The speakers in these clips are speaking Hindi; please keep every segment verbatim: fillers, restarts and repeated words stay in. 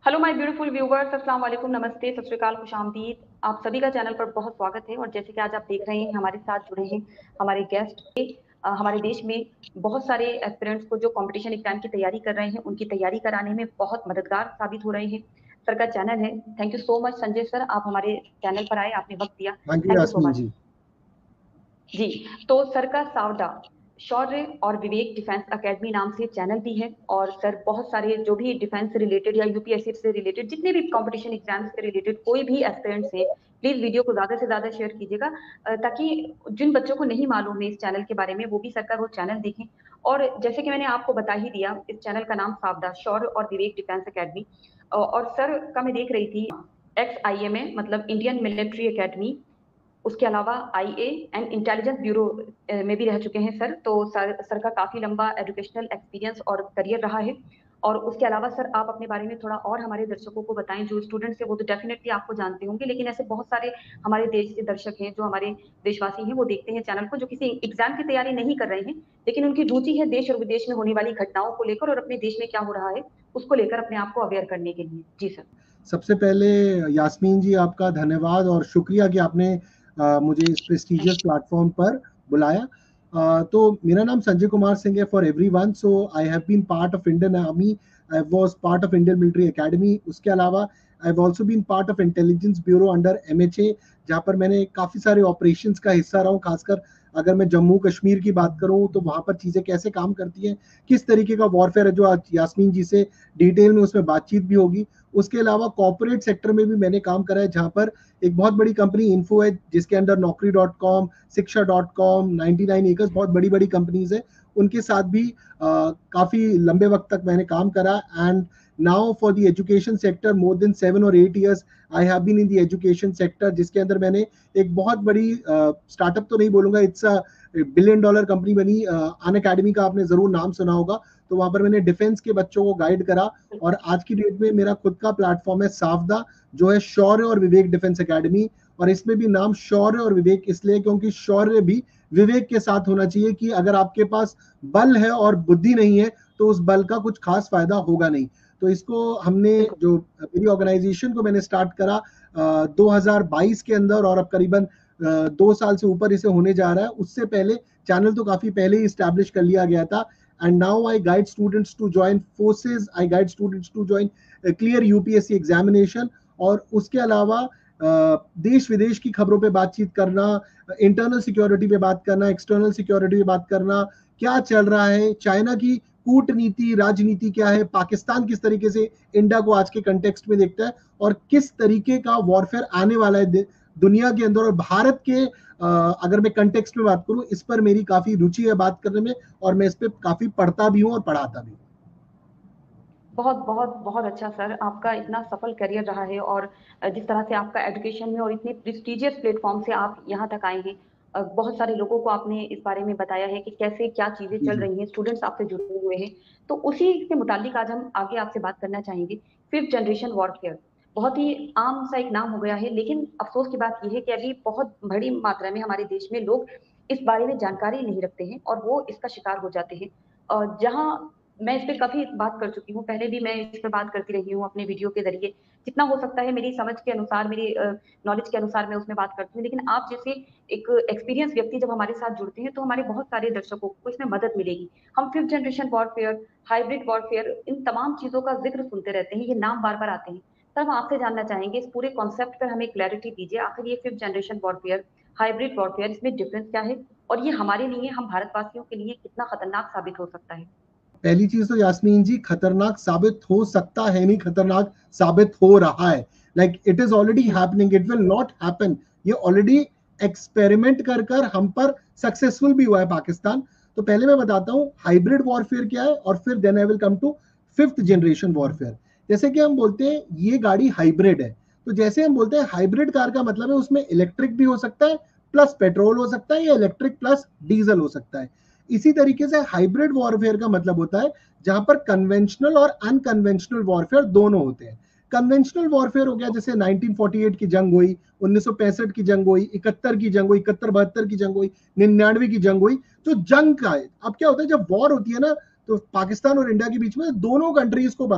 हेलो माय ब्यूटीफुल व्यूवर्स, अस्सलाम वालेकुम, नमस्ते, सत श्री अकाल, खुशामदीद। आप सभी का चैनल पर बहुत स्वागत है। और जैसे कि आज आप देख रहे हैं, हमारे साथ जुड़े हैं हमारे गेस्ट। अ, हमारे देश में बहुत सारे एस्पिरेंट्स को जो कंपटीशन एग्जाम की तैयारी कर रहे हैं, उनकी तैयारी कराने में बहुत मददगार साबित हो रहे हैं। सर का चैनल है। Thank you so much Sanjay sir, आप हमारे चैनल पर आए, आपने वक्त दिया। Thank you thank you so Yasmeen much ji. जी। तो सर का सावडा शौर्य और विवेक डिफेंस एकेडमी नाम से चैनल भी है। और सर बहुत सारे जो भी डिफेंस से रिलेटेड या यूपीएससी से रिलेटेड जितने भी कंपटीशन एग्जाम्स से रिलेटेड कोई भी एस्पिरेंट्स हैं, प्लीज वीडियो को ज्यादा से ज्यादा शेयर कीजिएगा, अ, ताकि जिन बच्चों को नहीं मालूम है इस चैनल के बारे में, वो भी सर का वो चैनल देखें। और जैसे कि मैंने आपको बता ही दिया, इस चैनल का नाम सावडा शौर्य और विवेक डिफेंस एकेडमी। और सर का मैं देख रही थी एक्स आई एम ए मतलब इंडियन मिलिट्री एकेडमी, उसके अलावा आईए एंड इंटेलिजेंस ब्यूरो में भी रह चुके हैं सर। तो सर सर का काफी लंबा एजुकेशनल एक्सपीरियंस और करियर रहा है। और उसके अलावा सर आप अपने बारे में थोड़ा और हमारे दर्शकों को बताएं। जो स्टूडेंट्स हैं वो तो डेफिनेटली आपको जानते होंगे, लेकिन ऐसे बहुत सारे हमारे देश के दर्शक हैं, जो हमारे देशवासी हैं, वो देखते हैं चैनल को, जो किसी एग्जाम की तैयारी नहीं कर रहे हैं, लेकिन उनकी रुचि है देश और विदेश में होने वाली घटनाओं को लेकर और अपने देश में क्या हो रहा है उसको लेकर अपने आप को अवेयर करने के लिए। जी सर। सबसे पहले यास्मीन जी आपका धन्यवाद और शुक्रिया कि आपने अ, मुझे इस प्रेस्टिजियस प्लेटफॉर्म पर बुलाया। अ, तो मेरा नाम संजय कुमार सिंह है for everyone. So I have been part of Indian army, I was part of Indian military academy. उसके अलावा I have also been part of intelligence bureau under MHA, जहां पर मैंने काफी सारे ऑपरेशंस का हिस्सा रहा हूं। खासकर अगर मैं जम्मू कश्मीर की बात करूं तो वहां पर चीजें कैसे काम करती हैं, किस तरीके का वॉरफेयर है, जो आज यास्मीन जी से डिटेल में उसमें बातचीत भी होगी। उसके अलावा कॉर्पोरेट सेक्टर में भी मैंने काम करा है, जहां पर एक बहुत बड़ी कंपनी इन्फो है, जिसके अंदर Naukri dot com, Shiksha dot com, ninety nine acres, बहुत बड़ी बड़ी कंपनीज है, उनके साथ भी आ, काफी लंबे वक्त तक मैंने काम करा। And now for the education sector more than seven और eight years I have been in the education sector, जिसके अंदर मैंने एक बहुत बड़ी स्टार्टअप तो नहीं बोलूंगा, it's a billion dollar company बनी, अन अकेडमी का आपने जरूर नाम सुना होगा। तो वहां पर मैंने डिफेंस के बच्चों को गाइड करा। और आज की डेट में मेरा खुद का प्लेटफॉर्म है सावदा, जो है शौर्य और विवेक डिफेंस एकेडमी। और इसमें भी नाम शौर्य और विवेक इसलिए क्योंकि शौर्य भी विवेक के साथ होना चाहिए, कि अगर आपके पास बल है और बुद्धि नहीं है तो उस बल का कुछ खास फायदा होगा नहीं। तो इसको हमने, जो मेरी ऑर्गेनाइजेशन को मैंने स्टार्ट करा आ, दो हज़ार बाईस के अंदर, और अब करीबन आ, दो साल से ऊपर इसे होने जा रहा है। उससे पहले चैनल तो काफी पहले ही स्टैब्लिश कर लिया गया था। And now I guide students to join forces, I guide students to join uh, clear U P S C examination। और उसके अलावा देश विदेश की खबरों पे बातचीत करना, इंटरनल सिक्योरिटी पे बात करना, एक्सटर्नल सिक्योरिटी पे बात करना, क्या चल रहा है, चाइना की कूटनीति राजनीति क्या है, पाकिस्तान किस तरीके से इंडिया को आज के कंटेक्स्ट में देखता है, और किस तरीके का वॉरफेयर आने वाला है दुनिया के अंदर और भारत के, अगर मैं कंटेक्स्ट में बात करूं, इस पर मेरी काफी रुचि है बात करने में, और मैं इस पे काफी पढ़ता भी हूं और पढ़ाता भी हूं। बहुत बहुत बहुत अच्छा सर, आपका इतना सफल करियर रहा है। और जिस तरह से आपका एजुकेशन में और इतने प्रेस्टिजियस प्लेटफॉर्म से आप यहाँ तक आए हैं, अ, बहुत सारे लोगों को आपने इस बारे में बताया है कि कैसे क्या चीजें जी चल जी। रही हैं, स्टूडेंट्स आपसे जुड़े हुए हैं। तो उसी के मुतालिक आज हम आगे आपसे बात करना चाहेंगे। फिफ्थ जनरेशन वॉरफेयर बहुत ही आम सा एक नाम हो गया है, लेकिन अफसोस की बात यह है कि अभी बहुत बड़ी मात्रा में हमारे देश में लोग इस बारे में जानकारी नहीं रखते हैं और वो इसका शिकार हो जाते हैं। अ, जहाँ मैं इस पे काफी बात कर चुकी हूँ, पहले भी मैं इस पे बात करती रही हूँ अपने वीडियो के जरिए, जितना हो सकता है मेरी समझ के अनुसार, मेरी नॉलेज के अनुसार मैं उसमें बात करती हूँ। लेकिन आप जैसे एक एक्सपीरियंस व्यक्ति जब हमारे साथ जुड़ते हैं, तो हमारे बहुत सारे दर्शकों को इसमें मदद मिलेगी। हम fifth generation warfare, hybrid warfare, इन तमाम चीजों का जिक्र सुनते रहते हैं, ये नाम बार बार आते हैं। तब हम आपसे जानना चाहेंगे, इस पूरे कॉन्सेप्ट पर हमें क्लैरिटी दीजिए। आखिर ये fifth generation warfare, hybrid warfare, इसमें डिफरेंस क्या है, और ये हमारे लिए, हम भारतवासियों के लिए कितना खतरनाक साबित हो सकता है। पहली चीज तो यास्मीन जी, खतरनाक साबित हो सकता है नहीं, खतरनाक साबित हो रहा है। Like it is already happening, it will not happen. ये ऑलरेडी एक्सपेरिमेंट कर कर हम पर सक्सेसफुल भी हुआ है पाकिस्तान। तो पहले मैं बताता हूँ हाइब्रिड वॉरफेयर क्या है, और फिर then I will come to fifth generation warfare. जैसे कि हम बोलते हैं ये गाड़ी हाइब्रिड है, तो जैसे हम बोलते हैं हाइब्रिड कार का मतलब है उसमें इलेक्ट्रिक भी हो सकता है प्लस पेट्रोल हो सकता है, या इलेक्ट्रिक प्लस डीजल हो सकता है। इसी तरीके से हाइब्रिड वॉरफेयर का मतलब होता है जहां पर कन्वेंशनल और अनकन्वेंशनल वॉरफेयर दोनों होते हैं। कन्वेंशनल वॉरफेयर हो गया जैसे नाइनटीन फोर्टी एट की जंग हुई, उन्नीस सौ पैंसठ की जंग हुई, इकहत्तर की जंग हुई, इकहत्तर बहत्तर की जंग हुई, निन्यानवे की जंग हुई, जो जंग का है। अब क्या होता है जब वॉर होती है ना, तो पाकिस्तान और इंडिया के बीच में दोनों कंट्रीज को पता है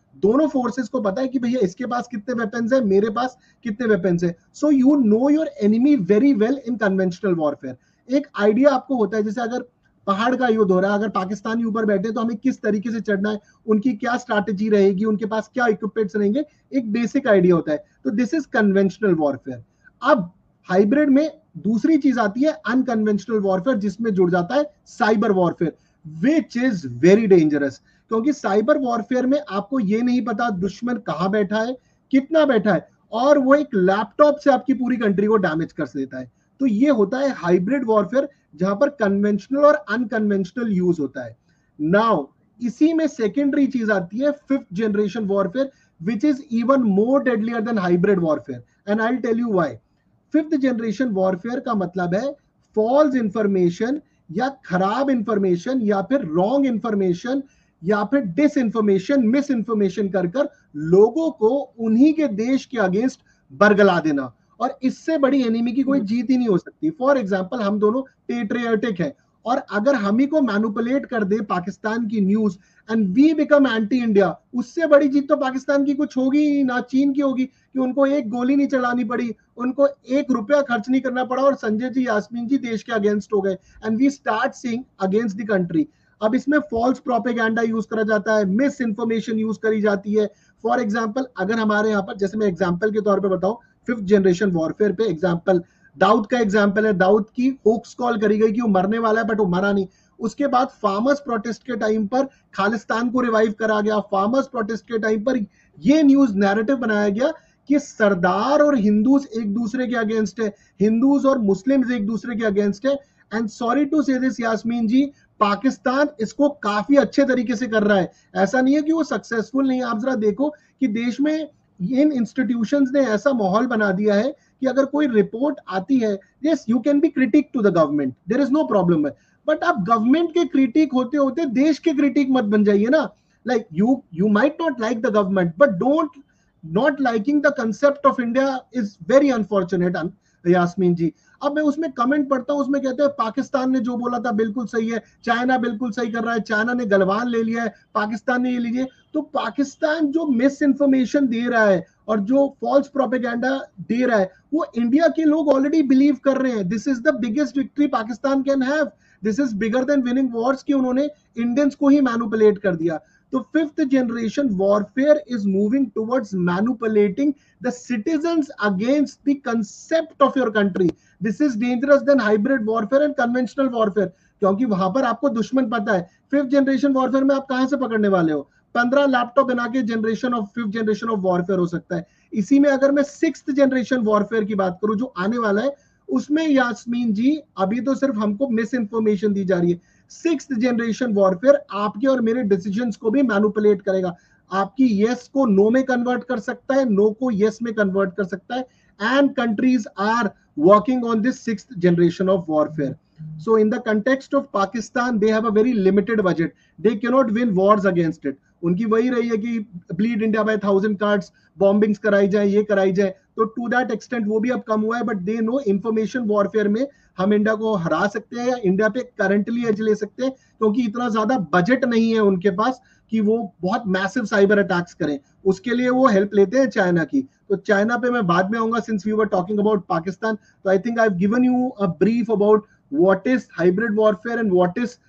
दोनों फोर्सेस को पता है कि भैया इसके पास कितने वेपन्स है, मेरे पास कितने वेपन्स है. So you know your enemy very well in conventional warfare. एक आइडिया आपको होता है, जैसे अगर पहाड़ का युद्ध हो रहा है, अगर पाकिस्तानी ऊपर बैठे तो हमें किस तरीके से चढ़ना है, उनकी क्या स्ट्रैटेजी रहेगी, उनके पास क्या इक्विपमेंट्स रहेंगे, एक बेसिक आइडिया होता है. तो दिस इज कन्वेंशनल वॉरफेयर. अब हाइब्रिड में दूसरी चीज आती है अनकन्वेंशनल वॉरफेयर, जिसमें जुड़ जाता है cyber warfare, which is very dangerous. क्योंकि साइबर वॉरफेयर में आपको ये नहीं पता दुश्मन कहां बैठा है, कितना बैठा है, और वो एक लैपटॉप से आपकी पूरी कंट्री को डैमेज कर देता है. तो ये होता है हाइब्रिड वॉरफेयर, जहां पर कन्वेंशनल और अनकन्वेंशनल यूज होता है. नाउ इसी में सेकेंडरी चीज आती है fifth generation warfare, which is even more deadlier than hybrid warfare, and I will tell you why. Fifth generation warfare का मतलब है फॉल्स इंफॉर्मेशन या खराब इंफॉर्मेशन या फिर रॉन्ग इंफॉर्मेशन या फिर डिस इंफॉर्मेशन, मिस इंफॉर्मेशन कर कर लोगों को उन्हीं के देश के अगेंस्ट बरगला देना. और इससे बड़ी एनिमी की कोई जीत ही नहीं हो सकती. फॉर एग्जाम्पल, हम दोनों पेट्रियटिक हैं, और अगर हम ही को मैनिपुलेट कर दे पाकिस्तान की news and we become anti India, उससे बड़ी जीत तो पाकिस्तान की कुछ होगी ना चीन की होगी, कि उनको एक गोली नहीं चलानी पड़ी, उनको एक रुपया खर्च नहीं करना पड़ा, और संजय जी, यास्मीन जी देश के अगेंस्ट हो गए, and we start seeing against the country. अब इसमें फॉल्स प्रोपेगेंडा यूज करा जाता है, मिस इंफॉर्मेशन यूज करी जाती है. फॉर एग्जाम्पल, अगर हमारे यहाँ पर, जैसे मैं एग्जाम्पल के तौर पे बताऊं, फिफ्थ जनरेशन वॉरफेयर पे एग्जाम्पल दाऊद का एग्जाम्पल है. दाऊद की होक्स कॉल करी गई कि वो मरने वाला है, बट वो मरा नहीं. उसके बाद फार्मर्स प्रोटेस्ट के टाइम पर खालिस्तान को रिवाइव करा गया. फार्मर्स प्रोटेस्ट के टाइम पर ये न्यूज नैरेटिव बनाया गया कि सरदार और हिंदूज एक दूसरे के अगेंस्ट है, हिंदूज और मुस्लिम्स एक दूसरे के अगेंस्ट है. And sorry to say this Yasmeen ji, Pakistan इसको काफी अच्छे तरीके से कर रहा है. ऐसा नहीं है कि वो सक्सेसफुल नहीं है. आप जरा देखो कि देश में इन इंस्टीट्यूशंस ने ऐसा माहौल बना दिया है कि अगर कोई रिपोर्ट आती है, yes you can be critic to the government, there is no problem है, बट आप गवर्नमेंट के क्रिटिक होते होते देश के क्रिटिक मत बन जाइए ना. Like you you might not like the government, but don't not liking the concept of India is very unfortunate, Yasmeen ji. अब मैं उसमें कमेंट पढ़ता हूं, उसमें कहते हैं पाकिस्तान ने जो बोला था बिल्कुल सही है, चाइना बिल्कुल सही कर रहा है, चाइना ने गलवान ले लिया है, पाकिस्तान ने ये लीजिए. तो पाकिस्तान जो मिस इंफॉर्मेशन दे रहा है और जो फॉल्स प्रोपेगेंडा दे रहा है, वो इंडिया के लोग ऑलरेडी बिलीव कर रहे हैं. This is the biggest victory Pakistan can have. This is bigger than winning wars, कि उन्होंने इंडियंस को ही मैनिपुलेट कर दिया. तो fifth generation warfare is moving towards manipulating the citizens against the concept of your country. This is dangerous than hybrid warfare and conventional warfare, क्योंकि वहां पर आपको दुश्मन पता है. फिफ्थ जनरेशन वॉरफेयर में आप कहां से पकड़ने वाले हो? पंद्रह लैपटॉप बना के generation of fifth generation of warfare हो सकता है. इसी में अगर मैं सिक्स्थ जनरेशन वॉरफेयर की बात करूं जो आने वाला है, उसमें यास्मीन जी अभी तो सिर्फ हमको मिस इंफॉर्मेशन दी जा रही है. सिक्स्थ जनरेशन वॉरफेयर आपके और मेरे डिसीजंस को भी मैनिपुलेट करेगा. आपकी यस को नो में कन्वर्ट कर सकता है, नो को यस में कन्वर्ट कर सकता है. And countries are working on this sixth generation of warfare. So in the context of Pakistan, they have a very limited budget. They cannot win wars against it. उनकी वही रही है कि bleed India by thousand cuts, bombings कराई जाए, ये कराई जाए. तो to that extent वो भी अब कम हुआ है, but they know information warfare में हम इंडिया को हरा सकते हैं या इंडिया पे करंटली एज ले सकते हैं, क्योंकि इतना ज्यादा बजट नहीं है उनके पास कि वो बहुत मैसिव साइबर अटैक्स करें. उसके लिए वो हेल्प लेते हैं चाइना की. तो चाइना पे मैं बाद में आऊंगा, since we were talking about Pakistan. तो I think I have given you a brief about what is hybrid warfare and what is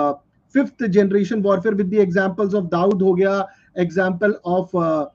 fifth generation warfare with the examples of Dawood हो गया, एग्जांपल ऑफ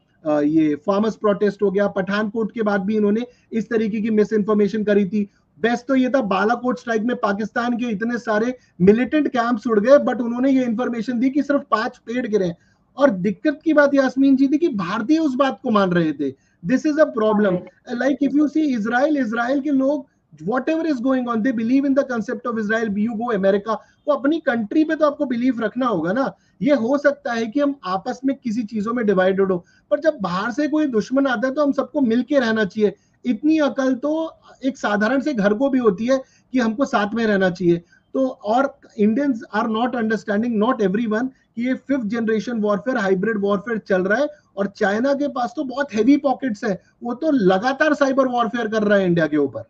ये फार्मर्स प्रोटेस्ट हो गया. पठानकोट के बाद भी इन्होंने इस तरीके की मिस इन्फॉर्मेशन करी थी. बेस्ट तो ये था बालाकोट स्ट्राइक में पाकिस्तान के इतने सारे मिलिटेंट कैंप्स उड़ गए, बट उन्होंने ये इंफॉर्मेशन दी कि सिर्फ पांच पेड़ गिरे. और दिक्कत की बात यास्मीन जी थी कि भारतीय उस बात को मान रहे थे. This is a problem. Like if you see Israel, Israel के लोग whatever is going on, they believe in the concept of Israel. You go America, तो अपनी कंट्री पे तो आपको बिलीव रखना होगा ना. ये हो सकता है कि हम आपस में किसी चीजों में डिवाइडेड हो, पर जब बाहर से कोई दुश्मन आता है तो हम सबको मिलके रहना चाहिए. इतनी अकल तो एक साधारण से घर को भी होती है कि हमको साथ में रहना चाहिए. तो और Indians are not understanding, not everyone, कि ये fifth generation warfare, hybrid warfare चल रहा है. और चाइना के पास तो बहुत हेवी पॉकेट्स है, वो तो लगातार साइबर वॉरफेयर कर रहा है इंडिया के ऊपर.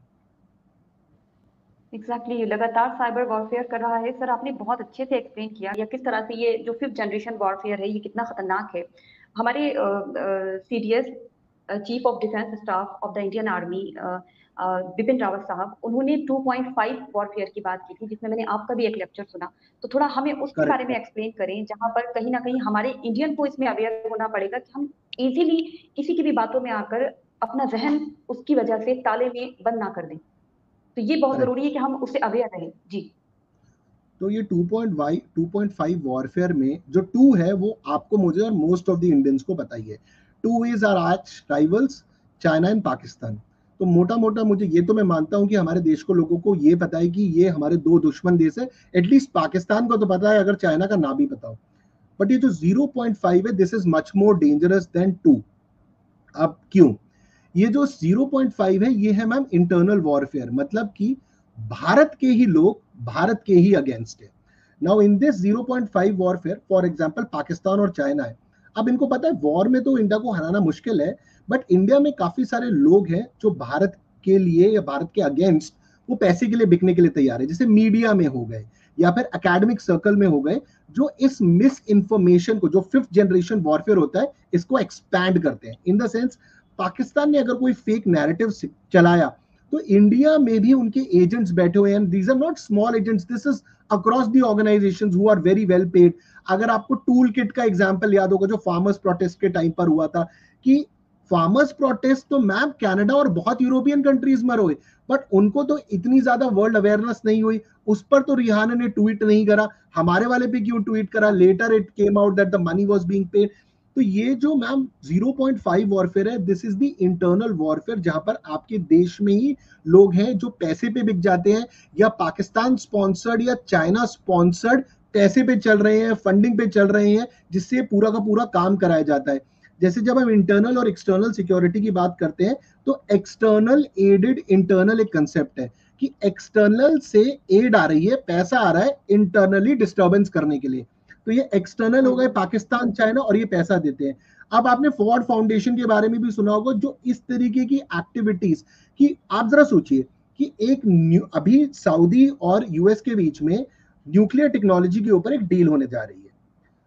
एग्जैक्टली exactly, लगातार साइबर वॉरफेयर कर रहा है. सर आपने बहुत अच्छे से एक्सप्लेन किया या किस तरह से ये जो फिफ्थ जनरेशन वॉरफेयर है ये कितना खतरनाक है. हमारे CDS chief of defence staff of the Indian army Bipin Rawat साहब, उन्होंने टू पॉइंट फाइव वॉरफेयर की बात की थी, जिसमें मैंने आपका भी एक लेक्चर सुना। तो थोड़ा हमें उसके बारे में एक्सप्लेन करें, जहां पर कहीं ना कहीं हमारे इंडियन को इसमें अवेयर होना पड़ेगा कि हम इजीली किसी की भी बातों में आकर अपना जहन उसकी वजह से ताले में बंद ना कर दें। तो ये बहुत जरूरी है कि हम उससे अवेयर रहें। जी। तो ये टू पॉइंट फाइव वॉरफेयर में जो टू है वो आपको, मुझे और मोस्ट ऑफ द इंडियंस को पता ही है। Two is our arch rivals, China and Pakistan. तो मोटा मोटा मुझे ये तो मैं मानता हूं कि हमारे देश को, लोगों को ये पता है कि ये हमारे दो दुश्मन देश है। एटलीस्ट पाकिस्तान को तो पता है, अगर चाइना का ना भी पता हो। बट ये जो ज़ीरो पॉइंट फाइव है, this is much more dangerous than two. अब क्यों? ये जो ज़ीरो पॉइंट फाइव है, ये है मैम इंटरनल वॉरफेयर, मतलब कि भारत के ही लोग भारत के ही अगेंस्ट है। Now in this zero point five warfare, for example Pakistan और चाइना है। अब इनको पता है वॉर में तो इंडिया को हराना मुश्किल है, बट इंडिया में काफी सारे लोग हैं जो भारत के लिए या भारत के अगेंस्ट वो पैसे के लिए बिकने के लिए तैयार है। जैसे मीडिया में हो गए या फिर एकेडमिक सर्कल में हो गए, जो इस मिस इंफॉर्मेशन को, जो फिफ्थ जनरेशन वॉरफेयर होता है, इसको एक्सपैंड करते हैं। इन द सेंस, पाकिस्तान ने अगर कोई फेक नैरेटिव चलाया तो इंडिया में भी उनके एजेंट्स बैठे हुए हैं। These are not small agents, this is across the organisations who are very well paid. अगर आपको टूल किट का एग्जांपल याद होगा जो फार्मर्स प्रोटेस्ट के टाइम पर हुआ था, कि फार्मर्स प्रोटेस्ट तो मैम कनाडा और बहुत यूरोपियन कंट्रीज में हुए, बट उनको तो इतनी ज्यादा वर्ल्ड अवेयरनेस नहीं हुई। उस पर तो रिहाना ने ट्वीट नहीं करा, हमारे वाले पे क्यों ट्वीट करा? Later it came out that the money was being paid. तो ये जो ma'am zero point five warfare है, this is the internal warfare, जहां पर आपके देश में ही लोग हैं जो पैसे पे बिक जाते हैं, या पाकिस्तान स्पॉन्सर्ड या चाइना स्पॉन्सर्ड पैसे पे चल रहे हैं, फंडिंग पे चल रहे हैं, जिससे पूरा का पूरा काम कराया जाता है। जैसे जब हम इंटरनल और एक्सटर्नल सिक्योरिटी की बात करते हैं, तो एक्सटर्नल एडेड इंटरनल एक कंसेप्ट है कि एक्सटर्नल से एड आ रही है, पैसा आ रहा है इंटरनली डिस्टर्बेंस करने के लिए। तो ये एक्सटर्नल हो गए पाकिस्तान, चाइना, और ये पैसा देते हैं। अब आपने फोर्ड फाउंडेशन के बारे में भी सुना होगा, जो इस तरीके की एक्टिविटीज की, आप जरा सोचिए कि एक अभी सऊदी और यूएस के बीच में न्यूक्लियर टेक्नोलॉजी के ऊपर एक डील होने जा रही है।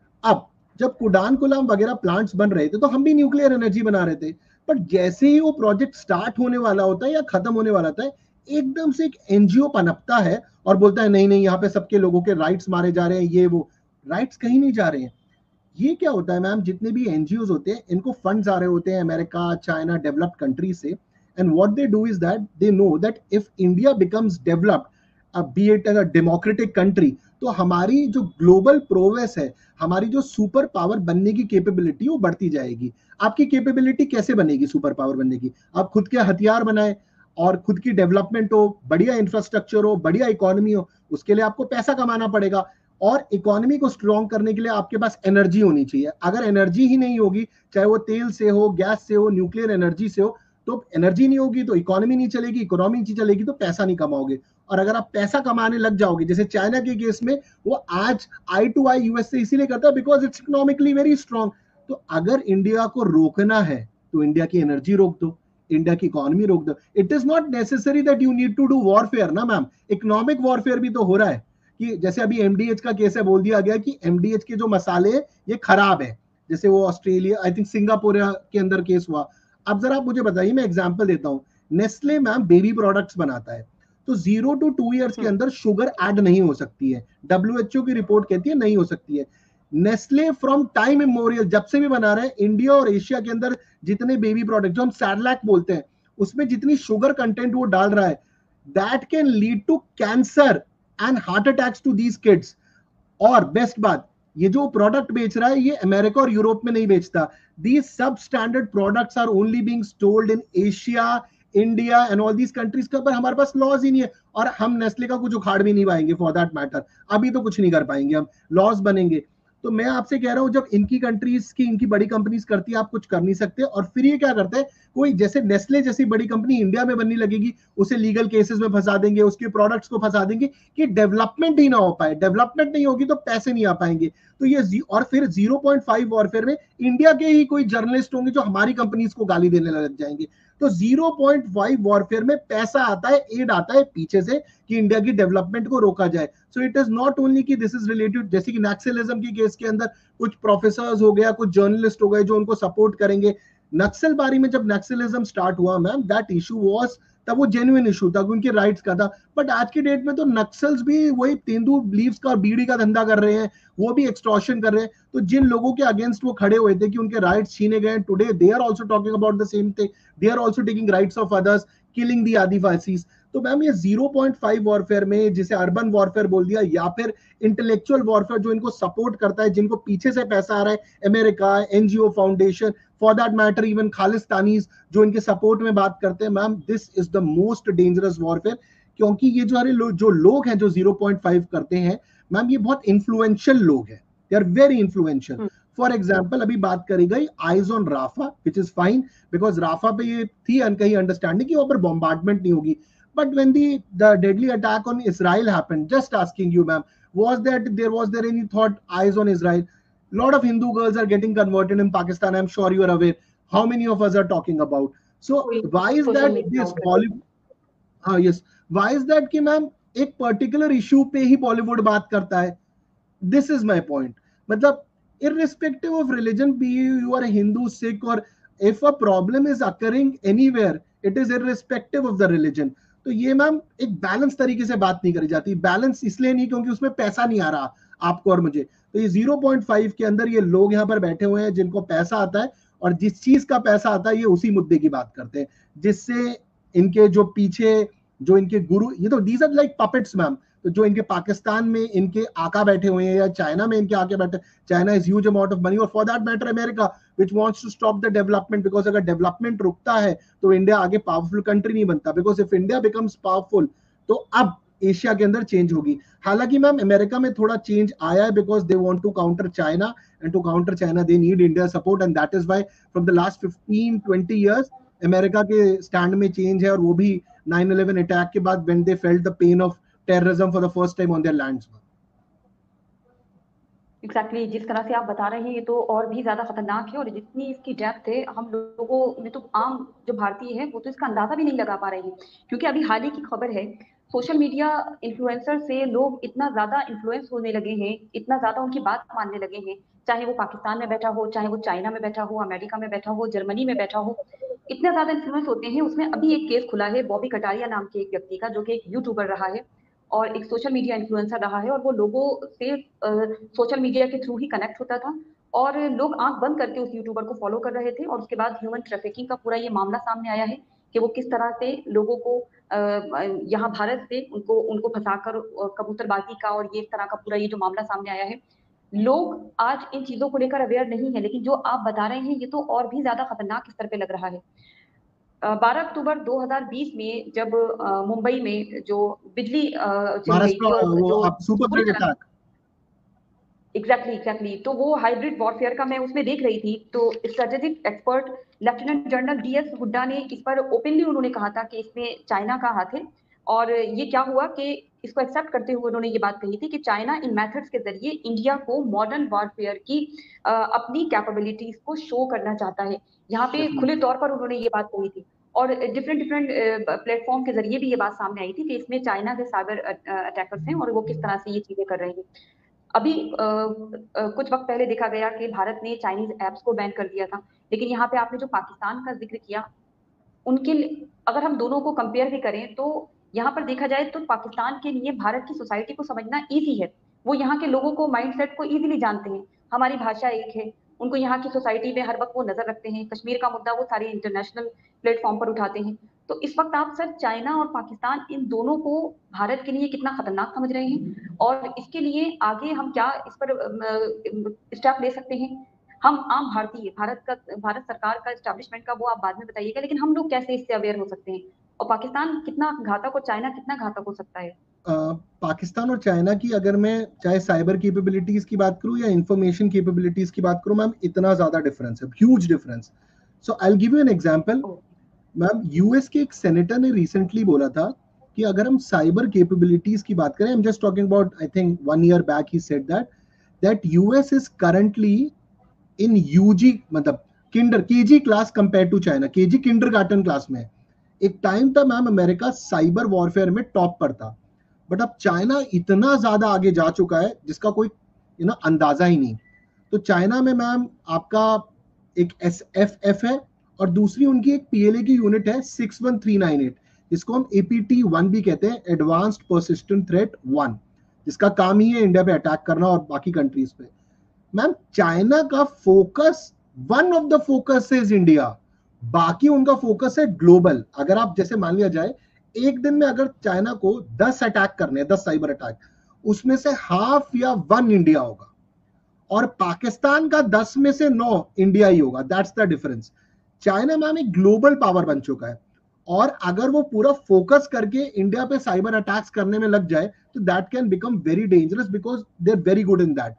अब जब कुडान कुलाम वगैरह प्लांट्स बन रहे थे तो हम भी न्यूक्लियर एनर्जी बना रहे थे, पर जैसे ही वो प्रोजेक्ट स्टार्ट होने वाला होता है या खत्म होने वाला होता है, एकदम से एक एनजीओ पनपता है और बोलता है नहीं नहीं, यहाँ पे सबके लोगों के राइट्स मारे जा रहे हैं, ये वो। राइट्स कहीं नहीं जा रहे हैं। ये क्या होता है मैम, जितने भी एनजीओज होते हैं, इनको फंड्स आ रहे होते हैं अमेरिका, चाइना, डेवलप्ड कंट्री से, and what they do is that they know that if India becomes developed, be it as a democratic country, तो हमारी जो ग्लोबल प्रोग्रेस है, हमारी जो सुपर पावर बनने की कैपेबिलिटी, वो बढ़ती जाएगी। आपकी कैपेबिलिटी कैसे बनेगी सुपर पावर बनने की? आप खुद के हथियार बनाए और खुद की डेवलपमेंट हो, बढ़िया इंफ्रास्ट्रक्चर हो, बढ़िया इकोनॉमी हो, उसके लिए आपको पैसा कमाना पड़ेगा। और इकोनॉमी को स्ट्रॉन्ग करने के लिए आपके पास एनर्जी होनी चाहिए। अगर एनर्जी ही नहीं होगी, चाहे वो तेल से हो, गैस से हो, न्यूक्लियर एनर्जी से हो, तो एनर्जी नहीं होगी तो इकोनॉमी नहीं चलेगी, इकोनॉमी नहीं चलेगी तो पैसा नहीं कमाओगे। और अगर आप पैसा कमाने लग जाओगे, जैसे चाइना के केस में, वो आज आई टू आई यूएस से इसीलिए करता है because it's economically very strong. तो अगर इंडिया को रोकना है तो इंडिया की एनर्जी रोक दो, इंडिया की इकोनॉमी रोक दो। It is not necessary that you need to do warfare ना मैम, इकोनॉमिक वॉरफेयर भी तो हो रहा है। कि जैसे अभी एमडीएच का केस है, बोल दिया गया कि एमडीएच के जो मसाले ये खराब है, जैसे वो ऑस्ट्रेलिया, आई थिंक सिंगापुर के अंदर केस हुआ। अब जरा आप मुझे बताइए, मैं एग्जांपल देता हूं, नेस्ले मैम बेबी प्रोडक्ट्स बनाता है, तो जीरो टू टू इयर्स के अंदर शुगर ऐड नहीं हो सकती है। डब्ल्यूएचओ की रिपोर्ट कहती है नहीं हो सकती है। नेस्ले फ्रॉम टाइम इमोरियल जब से भी बना रहे हैं, इंडिया और एशिया के अंदर जितने बेबी प्रोडक्ट जो हम सैरलैक बोलते हैं, उसमें जितनी शुगर कंटेंट वो डाल रहा है, that can lead to cancer and heart attacks to these kids. और बेस्ट बात, ये जो प्रोडक्ट बेच रहा है ये अमेरिका और यूरोप में नहीं बेचता। दीज सब standard products are only being sold in Asia, India and all these countries. के ऊपर हमारे पास लॉज ही नहीं है, और हम नेस्ले का कुछ उखाड़ भी नहीं पाएंगे फॉर दैट मैटर। अभी तो कुछ नहीं कर पाएंगे, हम लॉज बनेंगे। तो मैं आपसे कह रहा हूं, जब इनकी कंट्रीज की, इनकी बड़ी कंपनीज करती है, आप कुछ कर नहीं सकते। और फिर ये क्या करते हैं, कोई जैसे नेस्ले जैसी बड़ी कंपनी इंडिया में बनने लगेगी, उसे लीगल केसेस में फंसा देंगे, उसके प्रोडक्ट्स को फंसा देंगे कि डेवलपमेंट ही ना हो पाए। डेवलपमेंट नहीं होगी तो पैसे नहीं आ पाएंगे। तो ये और फिर ज़ीरो पॉइंट फाइव वॉरफेयर में इंडिया के ही कोई जर्नलिस्ट होंगे जो हमारी कंपनीज को गाली देने लग जाएंगे। तो ज़ीरो पॉइंट फाइव वॉरफेयर में पैसा आता है, एड आता है पीछे से कि इंडिया की डेवलपमेंट को रोका जाए। So it is not only कि दिस इज रिलेटेड, जैसे कि नक्सलिज्म की केस के अंदर कुछ प्रोफेसर्स हो गया, कुछ जर्नलिस्ट हो गए जो उनको सपोर्ट करेंगे। नक्सलबारी में जब नक्सलिज्म स्टार्ट हुआ मैम, दैट इशू वाज, तब वो जेन्युइन इशू था, उनके राइट्स का था। बट आज की डेट में तो नक्सल्स भी वही तेंदू लीव्स का और बीड़ी का धंधा कर रहे हैं, वो भी एक्सटॉर्शन कर रहे हैं। तो जिन लोगों के अगेंस्ट वो खड़े हुए थे कि उनके राइट्स छीने गए, today they are also talking about the same thing, they are also taking rights of others, killing the adivasis. तो मैम ये ज़ीरो पॉइंट फाइव वॉरफेयर में, जिसे अर्बन वॉरफेयर बोल दिया, या फिर इंटेलेक्चुअल वॉरफेयर जो इनको सपोर्ट करता है, जिनको पीछे से पैसा आ रहा है, America, NGO foundation, for that matter even Khalistanis जो इनके सपोर्ट में बात करते हैं, ma'am this is the most dangerous warfare. क्योंकि ये जो लो, जो लोग हैं जो ज़ीरो पॉइंट फाइव करते हैं मैम, ये बहुत इन्फ्लुएंशियल लोग हैं, they are very influential. For example अभी बात करी गई eyes on Rafah, which is fine, because Rafah पे ये थी कहीं अंडरस्टैंडिंग कि वहां पर बॉम्बार्डमेंट नहीं होगी। But when the the deadly attack on Israel happened, just asking you, ma'am, was that there was there any thought eyes on Israel? Lot of Hindu girls are getting converted in Pakistan. I'm sure you are aware. How many of us are talking about? So why is that this Bollywood? हाँ yes. Why is that कि मैम एक पर्टिकुलर इशू पे ही बॉलीवुड बात करता है? This is my point. मतलब irrespective of religion, be you are a Hindu, Sikh, or if a problem is occurring anywhere, it is irrespective of the religion. तो ये मैम एक बैलेंस तरीके से बात नहीं करी जाती। बैलेंस इसलिए नहीं क्योंकि उसमें पैसा नहीं आ रहा आपको और मुझे। तो ये ज़ीरो पॉइंट फाइव के अंदर ये लोग यहाँ पर बैठे हुए हैं जिनको पैसा आता है, और जिस चीज का पैसा आता है ये उसी मुद्दे की बात करते हैं, जिससे इनके जो पीछे जो इनके गुरु, ये तो these are like puppets ma'am. तो जो इनके पाकिस्तान में इनके आका बैठे हुए हैं या चाइना में इनके आके बैठे, China is huge amount of money, और for that matter America which wants to stop the development, because अगर डेवलपमेंट रुकता है तो इंडिया आगे पावरफुल कंट्री नहीं बनता, because if India becomes powerful तो अब एशिया के अंदर चेंज होगी। हालांकि मैम अमेरिका में थोड़ा चेंज आया है, because they want to counter China, and to counter China they need India support, and that is why from the last fifteen twenty years America के स्टैंड में चेंज है, और वो भी नाइन इलेवन अटैक के बाद when they felt the pain of terrorism for the first time on their lands. Exactly exactly, जिस तरह से आप बता रहे हैं ये तो और भी ज्यादा खतरनाक है, और जितनी इसकी डेप्थ है हम लोगों में तो आम जो भारतीय है वो तो इसका अंदाजा भी नहीं लगा पा रहे हैं। क्योंकि अभी हाल ही की खबर है, सोशल मीडिया इन्फ्लुएंसर से लोग इतना ज्यादा इन्फ्लुएंस होने लगे हैं, इतना ज्यादा उनकी बात मानने लगे हैं, चाहे वो पाकिस्तान में बैठा हो, चाहे वो चाइना में बैठा हो, अमेरिका में बैठा हो, जर्मनी में बैठा हो, इतना ज्यादा इन्फ्लुएंस होते हैं। उसमें अभी एक केस खुला है बॉबी कटारिया नाम के एक व्यक्ति का, जो कि एक यूट्यूबर रहा है और एक सोशल मीडिया इन्फ्लुएंसर रहा है, और वो लोगों से सोशल मीडिया के थ्रू ही कनेक्ट होता था, और लोग आंख बंद करके उस यूट्यूबर को फॉलो कर रहे थे। और उसके बाद ह्यूमन ट्रैफिकिंग का पूरा ये मामला सामने आया है कि वो किस तरह से लोगों को यहाँ भारत से उनको उनको फंसाकर कबूतरबाजी का, और ये इस तरह का पूरा ये जो मामला सामने आया है। लोग आज इन चीजों को लेकर अवेयर नहीं है, लेकिन जो आप बता रहे हैं ये तो और भी ज्यादा खतरनाक स्तर पे लग रहा है। बारह अक्टूबर दो हज़ार बीस में जब मुंबई में जो बिजली चली गई थी, और जो super grid attack, exactly exactly तो वो हाइब्रिड वॉरफेयर का मैं उसमें देख रही थी। तो strategic expert lieutenant general D S Hooda ने इस पर ओपनली उन्होंने कहा था कि इसमें चाइना का हाथ है। और ये क्या हुआ कि इसको एक्सेप्ट करते हुए उन्होंने ये बात कही थी कि चाइना इन मेथड्स के जरिए इंडिया को मॉडर्न वॉरफेयर की आ, अपनी कैपेबिलिटीज को शो करना चाहता है। यहाँ पे खुले तौर पर उन्होंने ये बात कही थी, और डिफरेंट डिफरेंट प्लेटफॉर्म के जरिए भी ये बात सामने आई थी कि इसमें चाइना के साइबर अटैकर्स हैं और वो किस तरह से ये चीजें कर रहे हैं। अभी आ, आ, कुछ वक्त पहले देखा गया कि भारत ने चाइनीज एप्स को बैन कर दिया था, लेकिन यहाँ पे आपने जो पाकिस्तान का जिक्र किया, उनके अगर हम दोनों को कंपेयर भी करें तो यहाँ पर देखा जाए तो पाकिस्तान के लिए भारत की सोसाइटी को समझना इजी है। वो यहाँ के लोगों को माइंडसेट को इजीली जानते हैं, हमारी भाषा एक है, उनको यहाँ की सोसाइटी में हर वक्त वो नजर रखते हैं। कश्मीर का मुद्दा वो सारे इंटरनेशनल प्लेटफॉर्म पर उठाते हैं। तो इस वक्त आप सर चाइना और पाकिस्तान इन दोनों को भारत के लिए कितना खतरनाक समझ रहे हैं, और इसके लिए आगे हम क्या इस पर स्टेप ले सकते हैं? हम आम भारतीय, भारत का भारत सरकार का एस्टैब्लिशमेंट का वो आप बाद में बताइएगा, लेकिन हम लोग कैसे इससे अवेयर हो सकते हैं, और पाकिस्तान कितना घातक और चाइना कितना घातक हो सकता है? uh, पाकिस्तान और चाइना की अगर मैं चाहे साइबर कैपेबिलिटीज की बात करूं या इंफॉर्मेशन कैपेबिलिटीज की बात करूं मैम, इतना ज्यादा डिफरेंस है, huge difference. So I will give you an example ma'am. US के एक सेनेटर ने रिसेंटली बोला था कि अगर हम साइबर कैपेबिलिटीज की बात करें, I am just talking about I think one year back he said that that U S is currently in U G, मतलब kinder KG class compare to China. KG kindergarten class में. एक टाइम था मैम अमेरिका साइबर वॉरफेयर में टॉप पर था, बट अब चाइना इतना ज्यादा आगे जा चुका है जिसका कोई यू नो अंदाजा ही नहीं. तो चाइना में मैम आपका एक एस एफ एफ है और दूसरी उनकी एक पीएलए की यूनिट है six one three nine eight, जिसको हम ए पी टी वन भी कहते हैं, एडवांस्ड पर्सिस्टेंट थ्रेट वन, जिसका काम ही है इंडिया पे अटैक करना और बाकी कंट्रीज पे. मैम चाइना का focus, one of the focus is India, बाकी उनका फोकस है ग्लोबल. अगर आप जैसे मान लिया जाए एक दिन में अगर चाइना को दस अटैक करने हैं, दस साइबर अटैक, उसमें से हाफ या वन इंडिया होगा, और पाकिस्तान का दस में से नौ इंडिया ही होगा. That's the difference. China ma'am एक ग्लोबल पावर बन चुका है, और अगर वो पूरा फोकस करके इंडिया पे साइबर अटैक्स करने में लग जाए तो that can become very dangerous, because they are very good in that.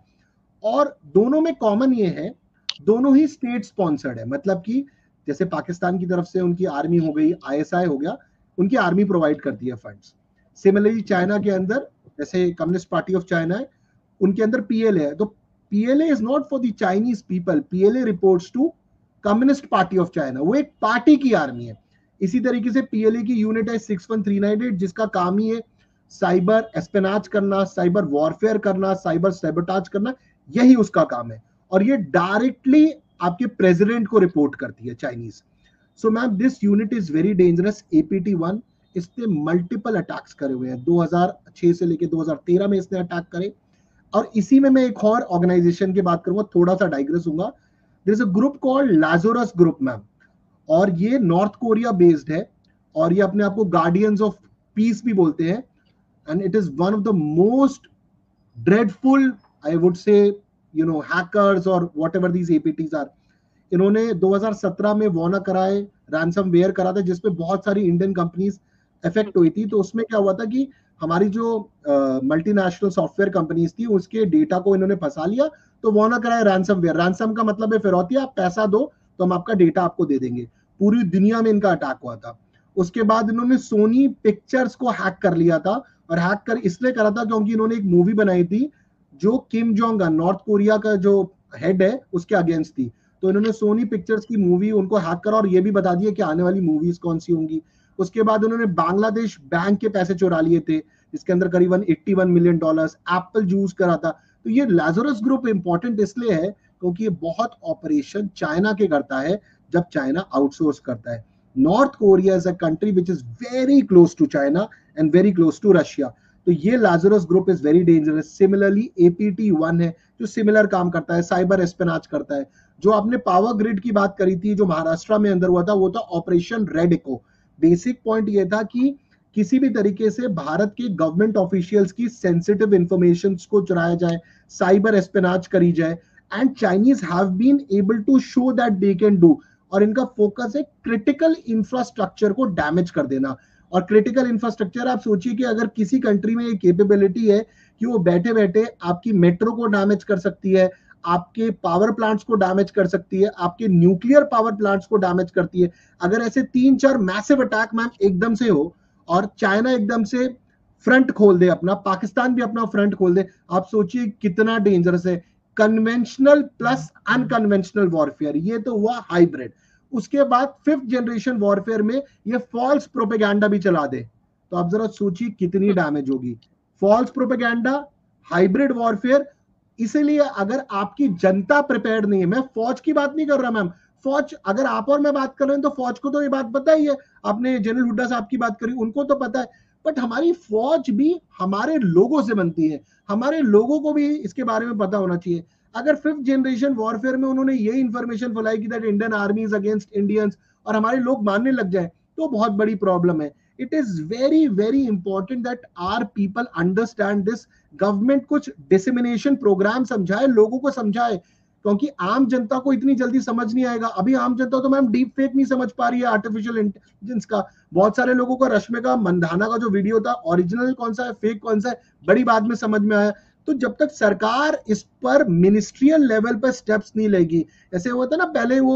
और दोनों में कॉमन ये है, दोनों ही स्टेट स्पॉन्सर्ड है. मतलब कि जैसे पाकिस्तान की तरफ से उनकी आर्मी हो गई, आई एस आई हो गया, उनकी आर्मी प्रोवाइड करती है फंड्स. सिमिलरली चाइना के अंदर जैसे कम्युनिस्ट पार्टी ऑफ चाइना है, उनके अंदर पीएलए है. तो PLA is not for the Chinese people, PLA reports to communist party of China. वो एक पार्टी की आर्मी है. इसी तरीके से पीएलए की यूनिट है six one three nine eight, जिसका काम ही है साइबर एस्पेनाज करना, साइबर वॉरफेयर करना, साइबर सैबोटाज करना, यही उसका काम है. और ये डायरेक्टली आपके प्रेसिडेंट को रिपोर्ट करती है Chinese. So ma'am this unit is very dangerous. A P T one, इसने मल्टीपल अटैक्स करे हुए हैं. दो हज़ार छह से लेके दो हज़ार तेरह में इसने अटैक करे. और इसी में मैं एक और ऑर्गेनाइजेशन की बात करूंगा, थोड़ा सा डाइग्रेस होऊंगा. There is a group called Lazarus group ma'am, और ये नॉर्थ कोरिया बेस्ड है, और ये अपने आप को गार्डियंस ऑफ पीस भी बोलते हैं. And it is one of the most dreadful, I would say, you know, hackers और व्हाटएवर दीस एपीटीज आर. इन्होंने दो हज़ार सत्रह में वॉना कराए, रैंसमवेयर करा था, जिसपे बहुत सारी इंडियन कंपनीज इफेक्ट हुई थी. तो उसमें क्या हुआ था कि हमारी जो मल्टीनेशनल सॉफ्टवेयर कंपनीज थी, उसके डेटा को इन्होंने फंसा लिया, तो वॉना कराए रैंसमवेयर. रैंसम का मतलब है फिरौती, आप पैसा दो तो हम आपका डेटा आपको दे देंगे. पूरी दुनिया में इनका अटैक हुआ था. उसके बाद इन्होंने सोनी पिक्चर्स को हैक कर लिया था, और हैक कर इसलिए करा था क्योंकि इन्होंने एक मूवी बनाई थी जो Kim Jong Un, North Korea का जो हेड है, उसके अगेंस्ट थी. तो इन्होंने सोनी पिक्चर्स की मूवी उनको हैक करा, और ये भी बता दिया कि आने वाली मूवीज कौन सी होंगी. उसके बाद उन्होंने बांग्लादेश बैंक के पैसे चुरा लिए थे, जिसके अंदर करीबन इक्यासी मिलियन डॉलर्स. एप्पल यूज करा था. तो ये लाजरस ग्रुप इंपॉर्टेंट इसलिए है क्योंकि ये बहुत ऑपरेशन चाइना के करता है जब चाइना आउटसोर्स करता है. North Korea is a country which is very close to China and very close to Russia. तो ये Lazarus group is very dangerous. Similarly A P T one है जो सिमिलर काम करता है, साइबर एस्पेनाज करता है. जो आपने पावर ग्रिड की बात करी थी, जो महाराष्ट्र में अंदर हुआ था, वो था operation red echo. Basic point ये था कि किसी भी तरीके से भारत के गवर्नमेंट ऑफिशियल्स की सेंसिटिव इंफॉर्मेशन को चुराया जाए, साइबर एस्पेनाज करी जाए, and Chinese have been able to show that they can do. और इनका फोकस है क्रिटिकल इंफ्रास्ट्रक्चर को डैमेज कर देना. और क्रिटिकल इंफ्रास्ट्रक्चर, आप सोचिए कि अगर किसी कंट्री में ये कैपेबिलिटी है कि वो बैठे बैठे आपकी मेट्रो को डैमेज कर सकती है, आपके पावर प्लांट्स को डैमेज कर सकती है, आपके न्यूक्लियर पावर प्लांट्स को डैमेज करती है. अगर ऐसे तीन चार मैसिव अटैक मैम एकदम से हो, और चाइना एकदम से फ्रंट खोल दे अपना, पाकिस्तान भी अपना फ्रंट खोल दे, आप सोचिए कितना डेंजरस है. कन्वेंशनल प्लस अनकन्वेंशनल वॉरफेयर, ये तो हुआ हाइब्रिड. उसके बाद फिफ्थ जनरेशन वॉरफेयर में ये फॉल्स प्रोपेगेंडा भी चला दे, तो आप जरा सोचिए कितनी डैमेज होगी. False propaganda, hybrid warfare. इसीलिए अगर आपकी जनता प्रिपेयर्ड नहीं है, मैं फौज की बात नहीं कर रहा मैम, फौज, अगर आप और मैं बात कर रहे हैं तो फौज को तो ये बात पता ही है. आपने जनरल हुड्डा साहब की बात करी, उनको तो पता है. बट हमारी फौज भी हमारे लोगों से बनती है, हमारे लोगों को भी इसके बारे में पता होना चाहिए. अगर फिफ्थ जनरेशन वॉरफेयर में उन्होंने ये इंफॉर्मेशन फैलाई कि that Indian army is against Indians, और हमारे लोग मानने लग जाए, तो बहुत बड़ी प्रॉब्लम है. It is very very important that our people understand this. Government कुछ डिसेमिनेशन प्रोग्राम समझाए, लोगों को समझाए, क्योंकि आम जनता को इतनी जल्दी समझ नहीं आएगा. अभी आम जनता तो मैम डीप फेक नहीं समझ पा रही है आर्टिफिशियल इंटेलिजेंस का. बहुत सारे लोगों का रश्मिका मंदाना का जो वीडियो था, ओरिजिनल कौन सा है, फेक कौन सा है, बड़ी बाद में समझ में आया. तो जब तक सरकार इस पर मिनिस्ट्रियल लेवल पर स्टेप्स नहीं लेगी, ऐसे हुआ था ना पहले, वो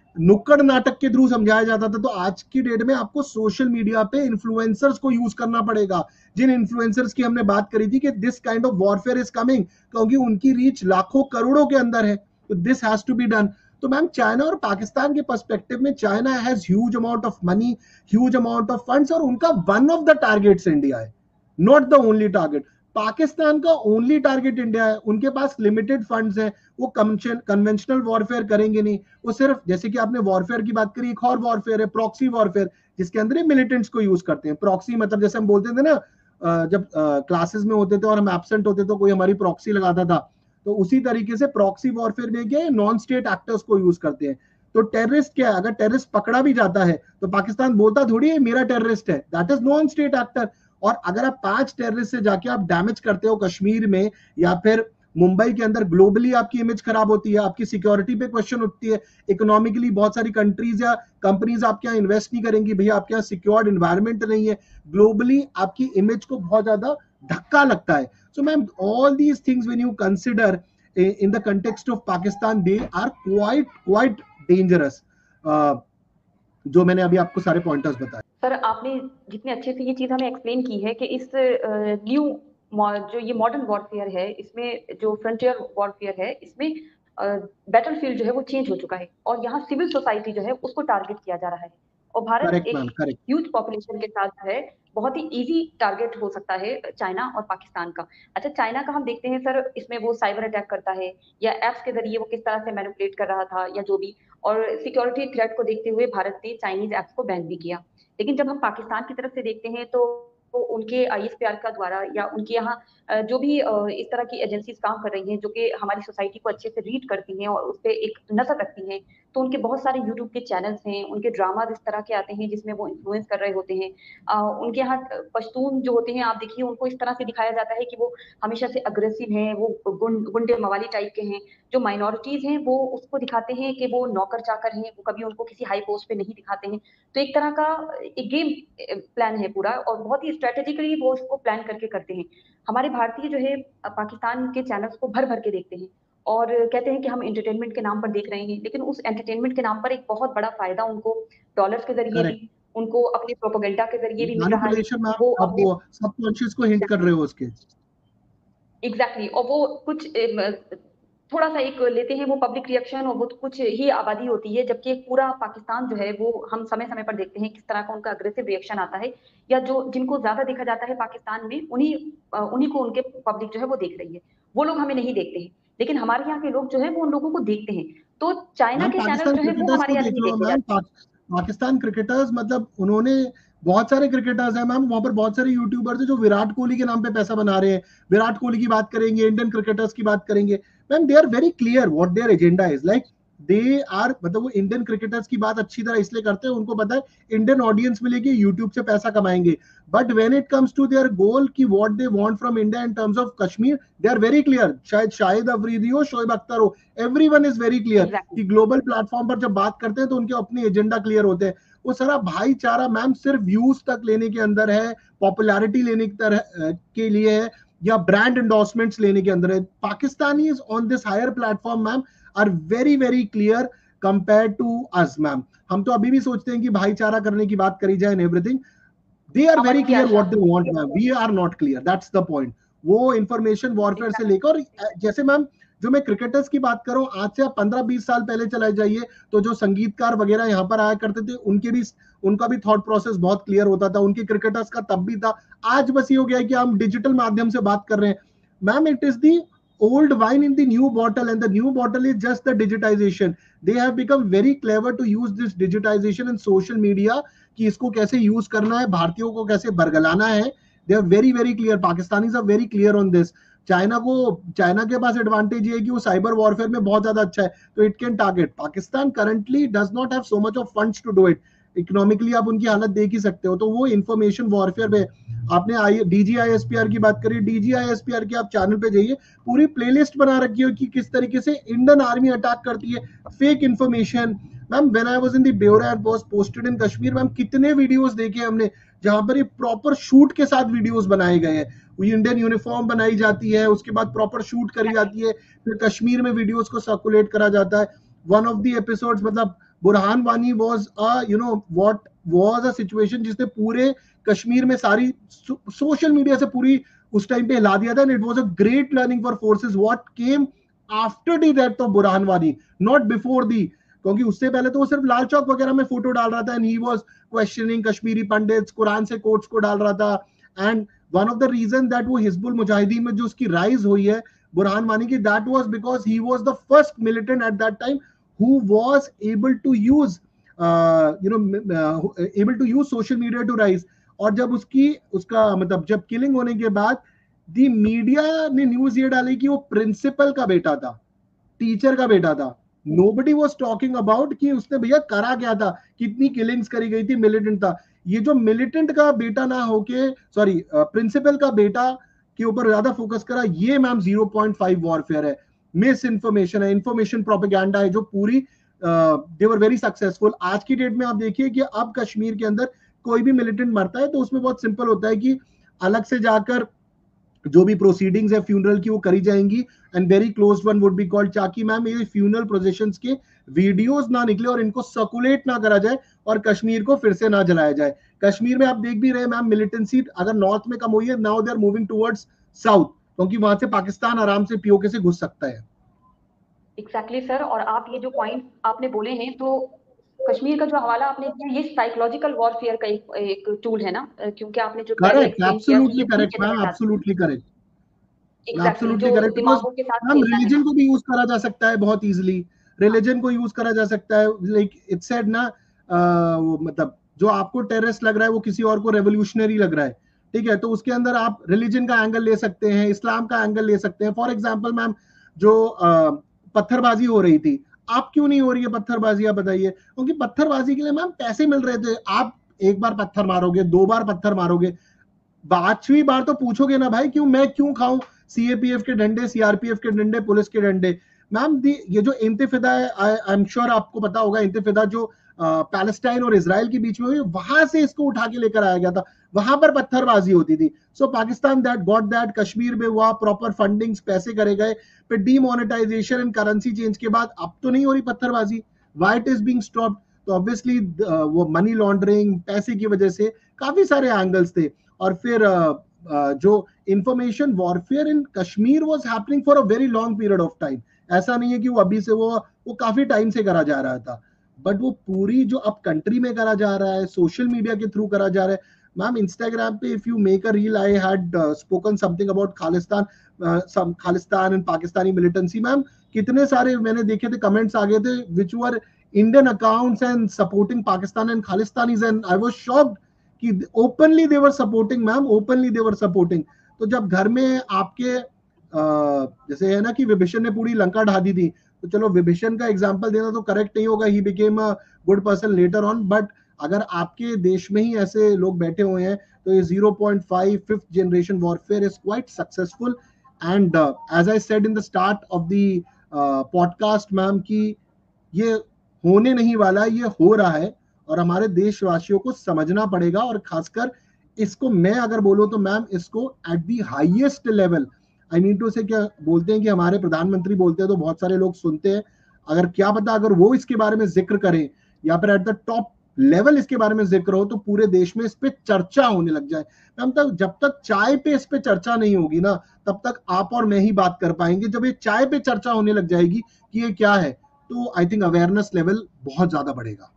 नुक्कड़ नाटक के थ्रू समझाया जाता था, तो आज की डेट में आपको सोशल मीडिया पे इन्फ्लुएंसर्स को यूज करना पड़ेगा, जिन इन्फ्लुएंसर्स की हमने बात करी थी कि this kind of warfare is coming, क्योंकि उनकी रीच लाखों करोड़ों के अंदर है, तो this has to be done. तो मैम चाइना और पाकिस्तान के पर्सपेक्टिव में China has huge amount of money, huge amount of funds, और उनका one of the targets India है, not the only target. Pakistan का ओनली टारगेट इंडिया है, उनके पास लिमिटेड फंड्स हैं, वो कन्वेंशनल वॉरफेयर करेंगे नहीं, वो सिर्फ, जैसे कि आपने वॉरफेयर की बात करी, एक और वॉरफेयर है प्रॉक्सी वॉरफेयर, जिसके अंदर मिलिटेंट्स को यूज करते हैं। प्रॉक्सी मतलब जैसे हम बोलते थे ना, जब क्लासेस में होते थे और हम एब्सेंट होते तो कोई हमारी प्रॉक्सी लगाता था, तो उसी तरीके से प्रॉक्सी वॉरफेयर में क्या है, नॉन स्टेट एक्टर्स को यूज करते हैं। तो टेररिस्ट क्या है, अगर टेररिस्ट पकड़ा भी जाता है तो पाकिस्तान बोलता थोड़ी है मेरा टेररिस्ट है, that is non state actor. और अगर आप पांच टेररिस्ट से जाके आप डैमेज करते हो कश्मीर में या फिर मुंबई के अंदर, ग्लोबली आपकी इमेज खराब होती है, आपकी सिक्योरिटी पे क्वेश्चन उठती है, इकोनॉमिकली बहुत सारी कंट्रीज या कंपनीज आपके यहाँ इन्वेस्ट नहीं करेंगी, भैया आपके यहाँ सिक्योर्ड एनवायरनमेंट नहीं है, ग्लोबली आपकी इमेज को बहुत ज्यादा धक्का लगता है। So ma'am all these things when you consider in the context of Pakistan, they are quite quite dangerous, जो मैंने अभी आपको सारे पॉइंटर्स बताए। सर आपने जितने अच्छे से ये चीज हमें एक्सप्लेन की है कि इस न्यू जो ये मॉडर्न वॉरफेयर है, इसमें जो फ्रंटियर वॉरफेयर है, इसमें बैटलफील्ड जो है वो चेंज हो चुका है और यहाँ सिविल सोसाइटी जो है उसको टारगेट किया जा रहा है, और भारत correct, एक ह्यूज पॉपुलेशन के साथ जो है बहुत ही इजी टारगेट हो सकता है चाइना और पाकिस्तान का। अच्छा, चाइना का हम देखते हैं सर, इसमें वो साइबर अटैक करता है या एप्स के जरिए वो किस तरह से मैनिपुलेट कर रहा था या जो भी, और सिक्योरिटी थ्रेट को देखते हुए भारत ने चाइनीज एप्स को बैन भी किया। लेकिन जब हम पाकिस्तान की तरफ से देखते हैं तो तो उनके आई एस पी आर का द्वारा या उनके यहाँ जो भी इस तरह की एजेंसीज काम कर रही हैं जो कि हमारी सोसाइटी को अच्छे से रीड करती हैं और उस पर एक नजर रखती हैं, तो उनके बहुत सारे यूट्यूब के चैनल्स हैं, उनके ड्रामाज इस तरह के आते हैं जिसमें वो इन्फ्लुएंस कर रहे होते हैं। उनके यहाँ पश्तून जो होते हैं, आप देखिए उनको इस तरह से दिखाया जाता है कि वो हमेशा से अग्रेसिव हैं, वो गुंडे मवाली टाइप के हैं। जो माइनॉरिटीज हैं वो उसको दिखाते हैं कि वो नौकर चाकर हैं, वो कभी उनको किसी हाई पोस्ट पे नहीं दिखाते हैं। तो एक तरह का एक गेम प्लान है पूरा, और बहुत ही स्ट्रेटेजिकली वो उसको प्लान करके करते हैं। हमारे भारतीय जो है पाकिस्तान के चैनल्स को भर भर के देखते हैं और कहते हैं कि हम एंटरटेनमेंट के नाम पर देख रहे हैं, लेकिन उस एंटरटेनमेंट के नाम पर एक बहुत बड़ा फायदा उनको डॉलर्स के जरिए भी, उनको अपने प्रोपेगेंडा के जरिए भी मिल रहा है। वो अपने सबकॉन्शियस को हिंट कर रहे हो उसके एग्जैक्टली exactly, और वो कुछ थोड़ा सा एक लेते हैं वो पब्लिक रिएक्शन, और वो कुछ ही आबादी होती है, जबकि पूरा पाकिस्तान जो है वो हम समय समय पर देखते हैं किस तरह का उनका अग्रेसिव रिएक्शन आता है, या जो जिनको ज्यादा देखा जाता है पाकिस्तान में, उन्हीं उन्हीं को उनके पब्लिक जो है वो देख रही है। वो लोग हमें नहीं देखते हैं, लेकिन हमारे यहाँ के लोग जो है वो उन लोगों को देखते हैं। तो चाइना के चैनल जो है वो हमारे यहाँ नहीं देखे जाते। पाकिस्तान क्रिकेटर्स, मतलब उन्होंने बहुत सारे क्रिकेटर्स हैं मैम, वहां पर बहुत सारे यूट्यूबर्स हैं जो विराट कोहली के नाम पे पैसा बना रहे हैं। विराट कोहली की बात करेंगे, इंडियन क्रिकेटर्स की बात करेंगे ma'am, they are very clear what their agenda is, like they are, मतलब वो इंडियन क्रिकेटर्स की बात अच्छी तरह इसलिए करते हैं, उनको पता है इंडियन ऑडियंस मिलेगी, यूट्यूब से पैसा कमाएंगे। But when it comes to their goal कि what they want from India in terms of Kashmir, they are very clear. शायद शाहिद अफरीदी हो, शोएब अख्तर हो, एवरीवन इज वेरी क्लियर कि ग्लोबल प्लेटफॉर्म पर जब बात करते हैं तो उनके अपने एजेंडा क्लियर होते हैं। वो सारा भाईचारा मैम सिर्फ व्यूज तक लेने के अंदर है, पॉपुलैरिटी लेने की तरह के लिए है, या ब्रांड एंडोर्समेंट्स लेने के अंदर है। Pakistanis on this higher platform ma'am are very very clear compare to us ma'am. हम तो अभी भी सोचते हैं कि भाईचारा करने की बात करी जाए and everything, they are very clear what they want ma'am, we are not clear, that's the point. वो इंफॉर्मेशन वॉरफेयर से लेकर, जैसे मैम जो मैं क्रिकेटर्स की बात कर रहा हूँ, आज से आप पंद्रह बीस साल पहले चले जाइए तो जो संगीतकार वगैरह यहाँ पर आया करते थे, उनके भी उनका भी थॉट प्रोसेस बहुत क्लियर होता था, उनके क्रिकेटर्स का तब भी था। आज बस ये हो गया है कि हम डिजिटल माध्यम से बात कर रहे हैं ma'am. It is the old wine in the new bottle, and the new bottle is just the digitization. They have become very clever to use this digitization and social media कि इसको कैसे यूज करना है, भारतीयों को कैसे बरगलाना है। They are very very clear. Pakistanis are very clear on this. China को, चाइना के पास एडवांटेज ये है कि वो साइबर वॉरफेयर में बहुत ज्यादा अच्छा है, तो it can target. Pakistan currently does not have so much of funds to do it. Economically आप उनकी हालत देख ही सकते हो, तो वो इंफॉर्मेशन वॉरफेयर में, आपने आई डीजीआईएसपीआर की बात करी, डीजीआईएसपीआर के आप चैनल पे जाइए, पूरी प्लेलिस्ट बना रखी हो कि किस तरीके से इंडियन आर्मी अटैक करती है, fake information. Ma'am when I was in the bureau and was posted in Kashmir, ma'am कितने वीडियोस देखे हमने जहां पर ये प्रॉपर शूट के साथ वीडियोस बनाए गए हैं, इंडियन यूनिफॉर्म बनाई जाती है, उसके बाद प्रॉपर शूट करी जाती है, फिर कश्मीर में वीडियोस को सर्कुलेट करा जाता है। वन ऑफ द एपिसोड्स, मतलब Burhan Wani was a you know what was a situation जिसने पूरे कश्मीर में सारी सोशल मीडिया से पूरी उस टाइम पे हिला दिया था, and it was a great learning for forces what came after the death of Burhan Wani, not before the, क्योंकि उससे पहले तो वो सिर्फ लाल चौक वगैरह में फोटो डाल रहा था and he was questioning Kashmiri Pandits, Quran से कोट्स को डाल रहा था। And one of the reason that वो हिजबुल मुजाहिदीन में जो उसकी राइज हुई है बुरहान वानी की, that was because he was the first militant at that time who was able to use uh, you know uh, able to use social media to rise। और जब उसकी उसका मतलब जब किलिंग होने के बाद दी मीडिया ने न्यूज ये डाली कि वो प्रिंसिपल का बेटा था, टीचर का बेटा था। नोबडी वाज टॉकिंग अबाउट कि उसने भैया करा क्या था, कितनी किलिंग्स करी गई थी, मिलिटेंट था। ये जो मिलिटेंट का बेटा ना होके सॉरी प्रिंसिपल का बेटा के ऊपर ज्यादा फोकस करा, ये ma'am zero point five warfare है, मिस इन्फॉर्मेशन है, इंफॉर्मेशन प्रोपेगेंडा है, जो पूरी दे वर वेरी सक्सेसफुल। आज की डेट में आप देखिए कि अब कश्मीर के अंदर कोई भी मिलिटेंट मरता है तो उसमें बहुत सिंपल होता है कि अलग से जाकर जो भी प्रोसीडिंग्स है फ्यूनरल की वो करी जाएंगी, and very close one would be called चाकी मैम ये फ्यूनरल प्रोसेशंस के वीडियोस ना निकले और इनको सर्कुलेट ना करा जाए और कश्मीर को फिर से ना जलाया जाए। कश्मीर में आप देख भी रहे मैम मिलिटेंसी अगर नॉर्थ में कम हुई है, now they are moving towards south, क्योंकि वहां से पाकिस्तान आराम से पीओके से घुस सकता है। Exactly exactly, sir. और आप ये जो पॉइंट आपने बोले हैं, तो कश्मीर का जो हवाला आपने दिया, ये साइकोलॉजिकल वॉरफेयर का एक, एक टूल है ना, क्योंकि आपने जो पहले करेक्ट, एक्सप्लेन किया कि एब्सोल्युटली ये उन्हीं करेक्ट के मैम, तहत आती है। Absolutely correct, exactly exactly, absolutely जो करेक्ट, बिकॉज दिमागों के साथ मैम खेलना है। रिलीजन को भी यूज करा जा सकता है बहुत इजीली, रिलीजन को यूज करा जा सकता है, लाइक इट सेड ना uh, मतलब जो आपको टेररिस्ट लग रहा है वो किसी और को रेवोल्यूशनरी लग रहा है, ठीक है, तो उसके अंदर आप रिलीजन का एंगल ले सकते हैं, इस्लाम का एंगल ले सकते हैं। फॉर एग्जाम्पल मैम जो uh, पत्थरबाजी हो रही थी, आप क्यों नहीं हो रही है पत्थरबाजी, आप बताइए, क्योंकि पत्थरबाजी के लिए मैम पैसे मिल रहे थे। आप एक बार पत्थर मारोगे, दो बार पत्थर मारोगे, पांचवी बार तो पूछोगे ना भाई क्यों, मैं क्यों खाऊं सीएपीएफ के डंडे, सीआरपीएफ के डंडे, पुलिस के डंडे। मैम ये जो इंतिफादा है, आई एम श्योर आपको पता होगा, इंतिफादा जो पैलेस्टाइन और इजराइल के बीच में हुई, वहां से इसको उठा के लेकर आया गया था, वहां पर पत्थरबाजी होती थी। So Pakistan that got that, Kashmir में हुआ, प्रॉपर फंडिंग्स, पैसे करे गए, फिर डीमोनेटाइजेशन एंड करेंसी चेंज के बाद अब तो नहीं हो रही पत्थरबाजी, why it is being stopped. तो ऑब्वियसली वो मनी लॉन्ड्रिंग, पैसे की वजह से काफी सारे एंगल्स थे। और फिर uh, uh, जो information warfare in Kashmir was happening for a very long period of time, ऐसा नहीं है कि वो अभी से, वो वो काफी टाइम से करा जा रहा था, बट वो पूरी जो अब कंट्री में करा जा रहा है, सोशल मीडिया के थ्रू करा जा रहा है। मैम इंस्टाग्राम पे if you make a reel, I had spoken something about Khalistan, some Khalistan and Pakistani militancy, ma'am कितने सारे मैंने देखे थे कमेंट्स आ गए थे which were Indian accounts and supporting Pakistan and Khalistanis, and I was shocked कि openly they were supporting ma'am, openly they were supporting. तो जब घर में आपके आ, जैसे है ना कि विभीषण ने पूरी लंका ढा दी थी, तो चलो विभीषण का एग्जांपल देना तो करेक्ट नहीं होगा, he became a good person later on, but अगर आपके देश में ही ऐसे लोग बैठे हुए हैं तो ये zero point five fifth generation warfare is quite successful. And as I said in the start of the podcast ma'am कि ये होने नहीं वाला, ये हो रहा है, और हमारे देशवासियों को समझना पड़ेगा। और खासकर इसको मैं अगर बोलूं तो मैम इसको at the highest level, I mean to say, क्या बोलते हैं कि हमारे प्रधानमंत्री बोलते हैं तो बहुत सारे लोग सुनते हैं, अगर क्या पता अगर वो इसके बारे में जिक्र करें या फिर एट द टॉप लेवल इसके बारे में जिक्र हो तो पूरे देश में इस पे चर्चा होने लग जाए। मैम तक जब तक चाय पे इस पे चर्चा नहीं होगी ना, तब तक आप और मैं ही बात कर पाएंगे। जब ये चाय पे चर्चा होने लग जाएगी कि ये क्या है, तो आई थिंक अवेयरनेस लेवल बहुत ज्यादा बढ़ेगा।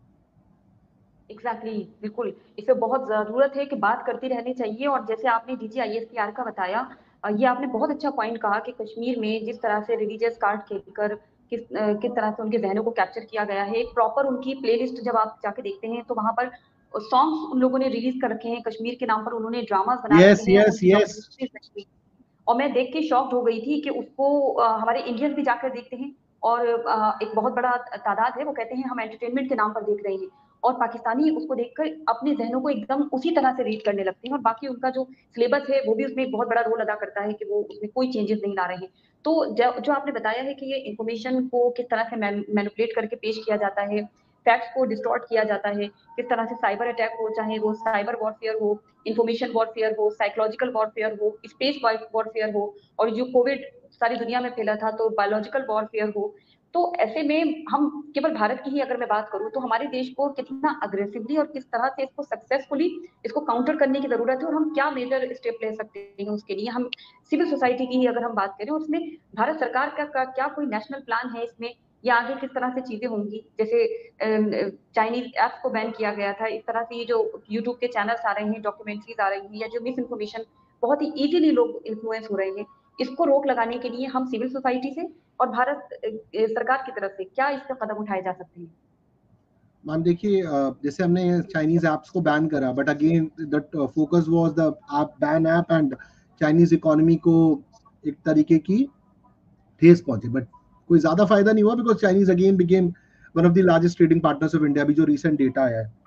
एग्जैक्टली exactly, बिल्कुल इस पे बहुत जरूरत है कि बात करती रहनी चाहिए। और जैसे आपने डीजीआईएसपीआर का बताया, ये आपने बहुत अच्छा पॉइंट कहा कि कश्मीर में जिस तरह से रिलीजियस कार्ड खेलकर किस किस तरह से उनके जहनों को कैप्चर किया गया है, एक प्रॉपर उनकी प्लेलिस्ट जब आप जाके देखते हैं तो वहां पर सॉन्ग्स उन लोगों ने रिलीज कर रखे हैं, कश्मीर के नाम पर उन्होंने ड्रामास बना यस रखे हैं, यस उनकी यस डॉक्यूमेंट्रीज। और मैं देख के शॉक्ड हो गई थी कि उसको हमारे इंडियंस भी जाकर देखते हैं, और एक बहुत बड़ा तादाद है वो कहते हैं हम एंटरटेनमेंट के नाम पर देख रहे हैं, और पाकिस्तानी उसको देखकर अपने जहनों को एकदम उसी तरह से रीड करने लगते हैं, और बाकी उनका जो सिलेबस है वो भी उसमें एक बहुत बड़ा रोल अदा करता है कि वो उसमें कोई चेंजेस नहीं ला रहे हैं। तो जो आपने बताया है कि ये इन्फॉर्मेशन को किस तरह से मैनिपुलेट करके पेश किया जाता है, फैक्ट्स को डिस्टॉर्ट किया जाता है, किस तरह से साइबर अटैक हो, चाहे वो साइबर वॉरफेयर हो, इंफॉर्मेशन वॉरफेयर हो, साइकोलॉजिकल वॉरफेयर हो, स्पेस वॉरफेयर हो, और जो कोविड सारी दुनिया में फैला था तो बायोलॉजिकल वॉरफेयर हो, तो ऐसे में हम केवल भारत की ही अगर मैं बात करूं तो हमारे देश को कितना अग्रेसिवली और किस तरह से इसको सक्सेसफुली इसको काउंटर करने की जरूरत है, और हम क्या मेजर स्टेप ले सकते हैं उसके लिए। हम सिविल सोसाइटी की ही अगर हम बात करें, उसमें भारत सरकार का, का क्या कोई नेशनल प्लान है इसमें, या आगे किस तरह से चीजें होंगी। जैसे चाइनीज ऐप्स को बैन किया गया था, इस तरह से ये जो यूट्यूब के चैनल्स आ रहे हैं, डॉक्यूमेंट्रीज आ रही हैं, या जो मिस इन्फॉर्मेशन बहुत ही इजीली लोग इन्फ्लुएंस हो रहे हैं, इसको रोक लगाने के लिए हम सिविल सोसाइटी से और भारत सरकार की तरफ से क्या इस पर कदम उठाए जा सकते हैं? मैम देखिए, जैसे हमने चाइनीज ऐप्स को बैन करा, but again the focus was the app ban app and Chinese economy को एक तरीके की ठेस पहुंची, बट कोई ज्यादा फायदा नहीं हुआ, because Chinese again became one of the largest trading partners of India, अभी जो रिसेंट डेटा आया है।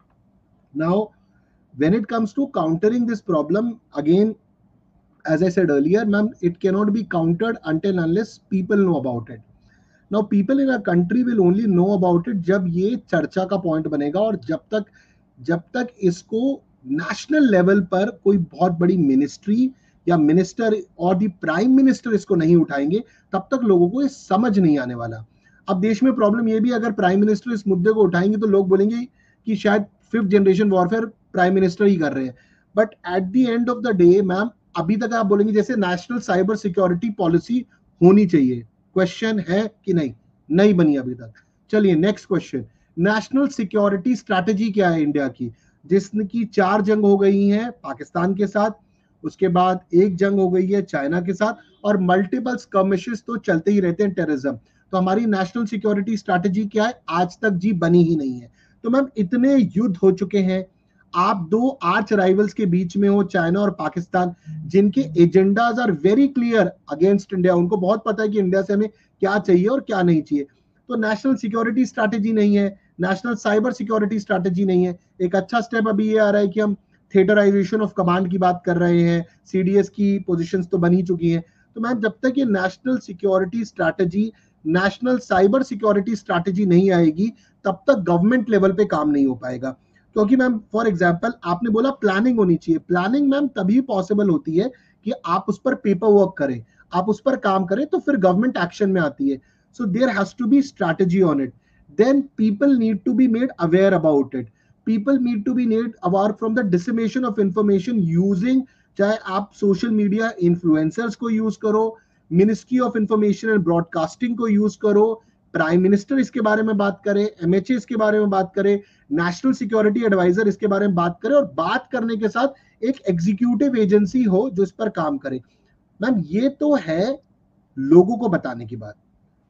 Now when it comes to countering this problem, again as I said earlier, ma'am, it cannot be countered until unless people know about it. Now, people in a country will only know about it जब ये चर्चा का पॉइंट बनेगा, और जब तक जब तक इसको नेशनल लेवल पर कोई बहुत बड़ी मिनिस्ट्री या मिनिस्टर और दी प्राइम मिनिस्टर इसको नहीं उठाएंगे, तब तक लोगों को ये समझ नहीं आने वाला। अब देश में प्रॉब्लम ये भी, अगर प्राइम मिनिस्टर इस मुद्दे को उठाएंगे तो लोग बोलेंगे कि शायद fifth generation warfare prime minister ही कर रहे हैं। But at the end of the day ma'am, अभी तक आप बोलेंगे जैसे नेशनल साइबर सिक्योरिटी पॉलिसी होनी चाहिए, क्वेश्चन है कि नहीं, नहीं बनी अभी तक। चलिए next question, national security strategy क्या है इंडिया की, जिसकी चार जंग हो गई हैं पाकिस्तान के साथ, उसके बाद एक जंग हो गई है चाइना के साथ, और मल्टीपल स्कर्मिशेस तो चलते ही रहते हैं, टेररिज्म। तो हमारी नेशनल सिक्योरिटी स्ट्रैटेजी क्या है, आज तक जी बनी ही नहीं है। तो मैम इतने युद्ध हो चुके हैं, आप दो आर्च राइवल्स के बीच में हो, चाइना और पाकिस्तान, जिनके agendas are very clear against India, उनको बहुत पता है कि इंडिया से हमें क्या चाहिए और क्या नहीं चाहिए। तो नेशनल सिक्योरिटी स्ट्रैटेजी नहीं है, नेशनल साइबर सिक्योरिटी स्ट्रैटेजी नहीं है। एक अच्छा स्टेप अभी ये आ रहा है कि हम थिएटराइजेशन ऑफ कमांड की बात कर रहे हैं, सीडीएस की पोजीशंस तो बनी चुकी हैं। तो मैम जब तक ये national security strategy, national cyber security strategy नहीं आएगी, तब तक गवर्नमेंट लेवल पे काम नहीं हो पाएगा। क्योंकि मैम फॉर एग्जांपल आपने बोला प्लानिंग होनी चाहिए, प्लानिंग मैम तभी पॉसिबल होती है कि आप उस पर पेपर वर्क करें, आप उस पर काम करें, तो फिर गवर्नमेंट एक्शन में आती है। So there has to be strategy on it, then people need to be made aware about it, people need to be made aware from the dissemination of information using, चाहे आप सोशल मीडिया इन्फ्लुएंसर्स को यूज करो, ministry of information and broadcasting को यूज करो, प्राइम मिनिस्टर इसके बारे में बात करें, एमएचए इसके बारे में बात करें, नेशनल सिक्योरिटी एडवाइजर इसके बारे में बात करें, और बात करने के साथ एक एग्जीक्यूटिव एजेंसी हो जो इस पर काम करे। मैम ये तो है लोगों को बताने की बात।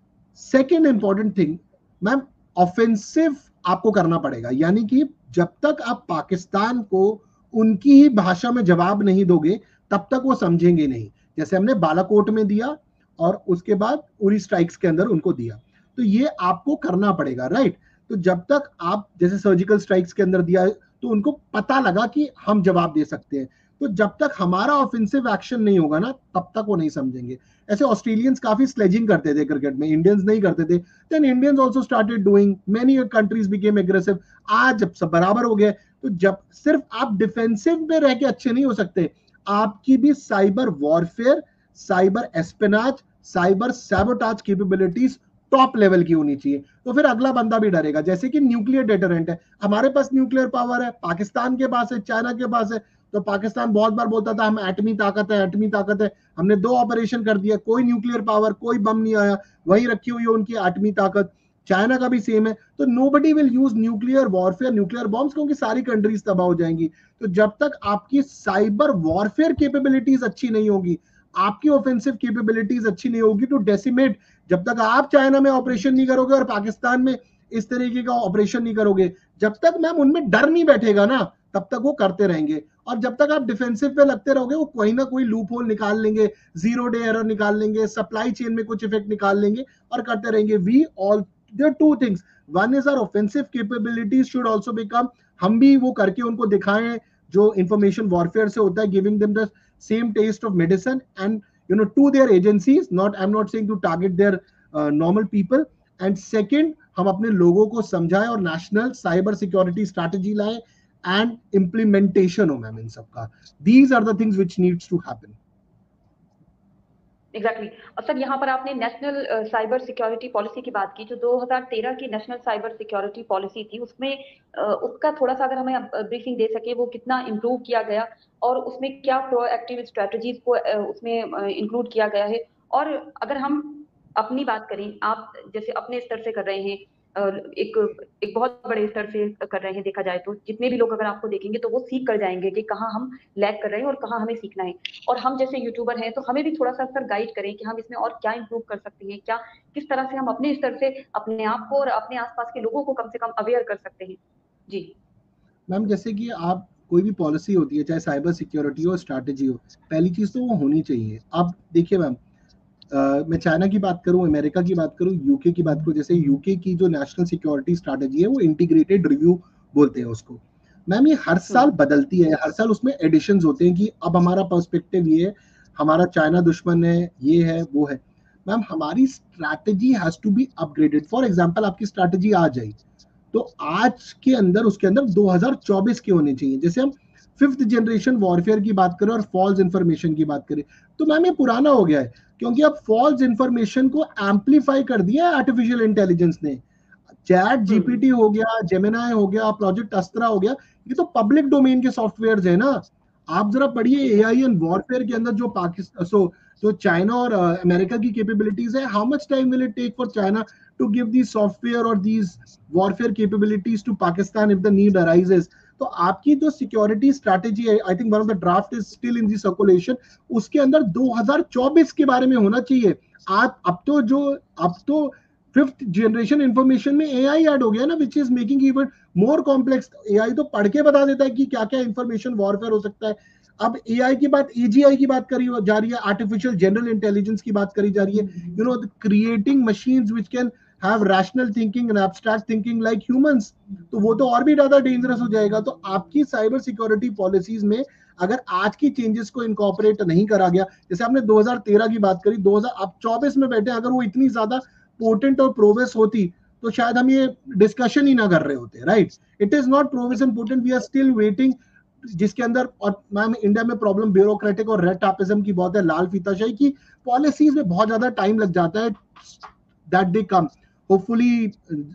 Second important thing ma'am, offensive आपको करना पड़ेगा, यानी कि जब तक आप पाकिस्तान को उनकी ही भाषा में जवाब नहीं दोगे, तब तक वो समझेंगे नहीं। जैसे हमने बालाकोट में दिया और उसके बाद उरी स्ट्राइक्स के अंदर उनको दिया, तो ये आपको करना पड़ेगा, राइट। तो जब तक आप जैसे सर्जिकल स्ट्राइक्स के अंदर दिया, तो उनको पता लगा कि हम जवाब दे सकते हैं। तो जब तक हमारा ऑफेंसिव एक्शन नहीं होगा ना, तब तक वो नहीं समझेंगे। ऐसे ऑस्ट्रेलियंस काफी स्लेजिंग करते थे क्रिकेट में, इंडियंस नहीं करते थे, then Indians also started doing, many countries became aggressive. आज जब सब बराबर हो गए, तो जब सिर्फ आप डिफेंसिव में रह के अच्छे नहीं हो सकते, आपकी भी cyber warfare, cyber espionage, cyber sabotage capabilities top level की होनी चाहिए। तो फिर अगला बंदा भी डरेगा। जैसे कि न्यूक्लियर डेटरेंट है, हमारे पास न्यूक्लियर पावर है, पाकिस्तान के पास है, चाइना के पास है। तो पाकिस्तान बहुत बार बोलता था हम एटमी ताकत है, एटमी ताकत है, हमने दो ऑपरेशन कर दिया, कोई न्यूक्लियर पावर, कोई बम नहीं आया, वही रखी हुई है उनकी एटमी ताकत। चाइना का भी सेम है। तो nobody will use nuclear warfare, nuclear bombs, क्योंकि सारी कंट्रीज तबाह हो जाएंगी। तो जब तक आपकी साइबर वॉरफेयर कैपेबिलिटीज अच्छी नहीं होगी, आपकी ऑफेंसिव कैपेबिलिटीज अच्छी नहीं होगी टू डेसिमेट, जब तक आप चाइना में ऑपरेशन नहीं करोगे और पाकिस्तान में इस तरीके का ऑपरेशन नहीं करोगे, जब तक मैम उनमें डर नहीं बैठेगा ना, तब तक वो करते रहेंगे। और जब तक आप डिफेंसिव पे लगते रहोगे, वो कोई ना कोई लूप होल निकाल लेंगे, जीरो डे एरर निकाल लेंगे, सप्लाई चेन में कुछ इफेक्ट निकाल लेंगे और करते रहेंगे। We all there are two things, one is our offensive capabilities should also become, हम भी वो करके उनको दिखाएं जो इंफॉर्मेशन वॉरफेयर से होता है, giving them the same taste of medicine and you know to their agencies, not I'm not saying to target their uh, normal people. And second, हम अपने लोगों को समझाएं और नेशनल साइबर सिक्योरिटी स्ट्रैटेजी लाएं एंड इंप्लीमेंटेशन हो मैम इन सबका। These are the things which needs to happen. Exactly exactly. Sir यहाँ पर आपने नेशनल साइबर सिक्योरिटी पॉलिसी की बात की, जो दो हज़ार तेरह की नेशनल साइबर सिक्योरिटी पॉलिसी थी, उसमें uh, उसका थोड़ा सा अगर हमें ब्रीफिंग दे सके, वो कितना इम्प्रूव किया गया और उसमें क्या प्रोएक्टिव स्ट्रेटजीज को uh, उसमें इंक्लूड uh, किया गया है। और अगर हम अपनी बात करें, आप जैसे अपने स्तर से कर रहे हैं, एक एक बहुत बड़े स्तर से कर रहे हैं, देखा जाए तो जितने भी लोग अगर आपको देखेंगे तो वो सीख कर जाएंगे कि कहाँ हम लैग कर रहे हैं और कहाँ हमें सीखना है। और हम जैसे यूट्यूबर हैं तो हमें भी थोड़ा सा सर गाइड करें कि हम इसमें और क्या इंप्रूव कर सकते हैं, क्या किस तरह से हम अपने स्तर से अपने आप को और अपने आसपास के लोगों को कम से कम अवेयर कर सकते हैं। जी मैम, जैसे कि आप कोई भी पॉलिसी होती है, चाहे साइबर सिक्योरिटी हो, स्ट्रैटेजी हो, पहली चीज तो वो होनी चाहिए। आप देखिए मैम, Uh, मैं चाइना की बात करूं, अमेरिका की बात करूं, यूके की बात करूं, जैसे यूके की जो नेशनल सिक्योरिटी स्ट्रैटेजी है वो इंटीग्रेटेड रिव्यू बोलते हैं उसको। मैम ये हर साल बदलती है, हर साल उसमें एडिशंस होते हैं कि अब हमारा पर्सपेक्टिव ये है, हमारा चाइना दुश्मन है, ये है वो है। मैम हमारी strategy has to be upgraded. For example आपकी स्ट्रैटेजी आज आई तो आज के अंदर उसके अंदर दो हज़ार चौबीस के होने चाहिए। जैसे हम फिफ्थ जनरेशन वॉरफेयर की बात करें और फॉल्स इंफॉर्मेशन की बात करें, तो मैम ये पुराना हो गया है, क्योंकि अब फॉल्स इंफॉर्मेशन को एम्पलीफाई कर दिया है आर्टिफिशियल इंटेलिजेंस ने। चैट जीपीटी हो गया, जेमिनाई हो गया, प्रोजेक्ट अस्त्रा हो गया, ये तो पब्लिक डोमेन के सॉफ्टवेयर है ना। आप जरा पढ़िए एआई एंड वॉरफेयर के अंदर जो पाकिस्तान सो जो चाइना और अमेरिका uh, की कैपेबिलिटीज है, how much time will it take for China to give these software or these warfare capabilities to Pakistan if the need arises? तो आपकी जो सिक्योरिटी स्ट्रैटेजी है, I think one of the draft is still in the circulation, उसके अंदर दो हज़ार चौबीस के बारे में होना चाहिए। आप अब तो जो अब तो फिफ्थ जनरेशन इंफॉर्मेशन में एआई ऐड हो गया ना, which is making even more complex. AI तो पढ़ के बता देता है कि क्या क्या इंफॉर्मेशन वॉरफेयर हो सकता है। अब एआई की बात, एजीआई की बात करी जा रही है, आर्टिफिशियल जनरल इंटेलिजेंस की बात करी जा रही है, you know creating machines which can have rational thinking and abstract thinking like humans, तो वो तो और भी ज्यादा डेंजरस हो जाएगा। तो आपकी साइबर सिक्योरिटी पॉलिसीज में अगर आज की चेंजेस को इनकॉर्पोरेट नहीं करा गया, जैसे आपने दो हज़ार तेरह की बात करी, दो हज़ार आप चौबीस में बैठे, अगर वो इतनी ज्यादा पोटेंट और प्रोग्रेस होती तो शायद हम ये डिस्कशन ही ना कर रहे होते, right? It is not progress and potent, we are still waiting, जिसके अंदर, और मैम इंडिया में प्रॉब्लम ब्यूरोक्रेटिक और रेड टापिज्म की बहुत है, लाल फीताशाही की पॉलिसीज में बहुत ज्यादा टाइम लग जाता है that they come. Hopefully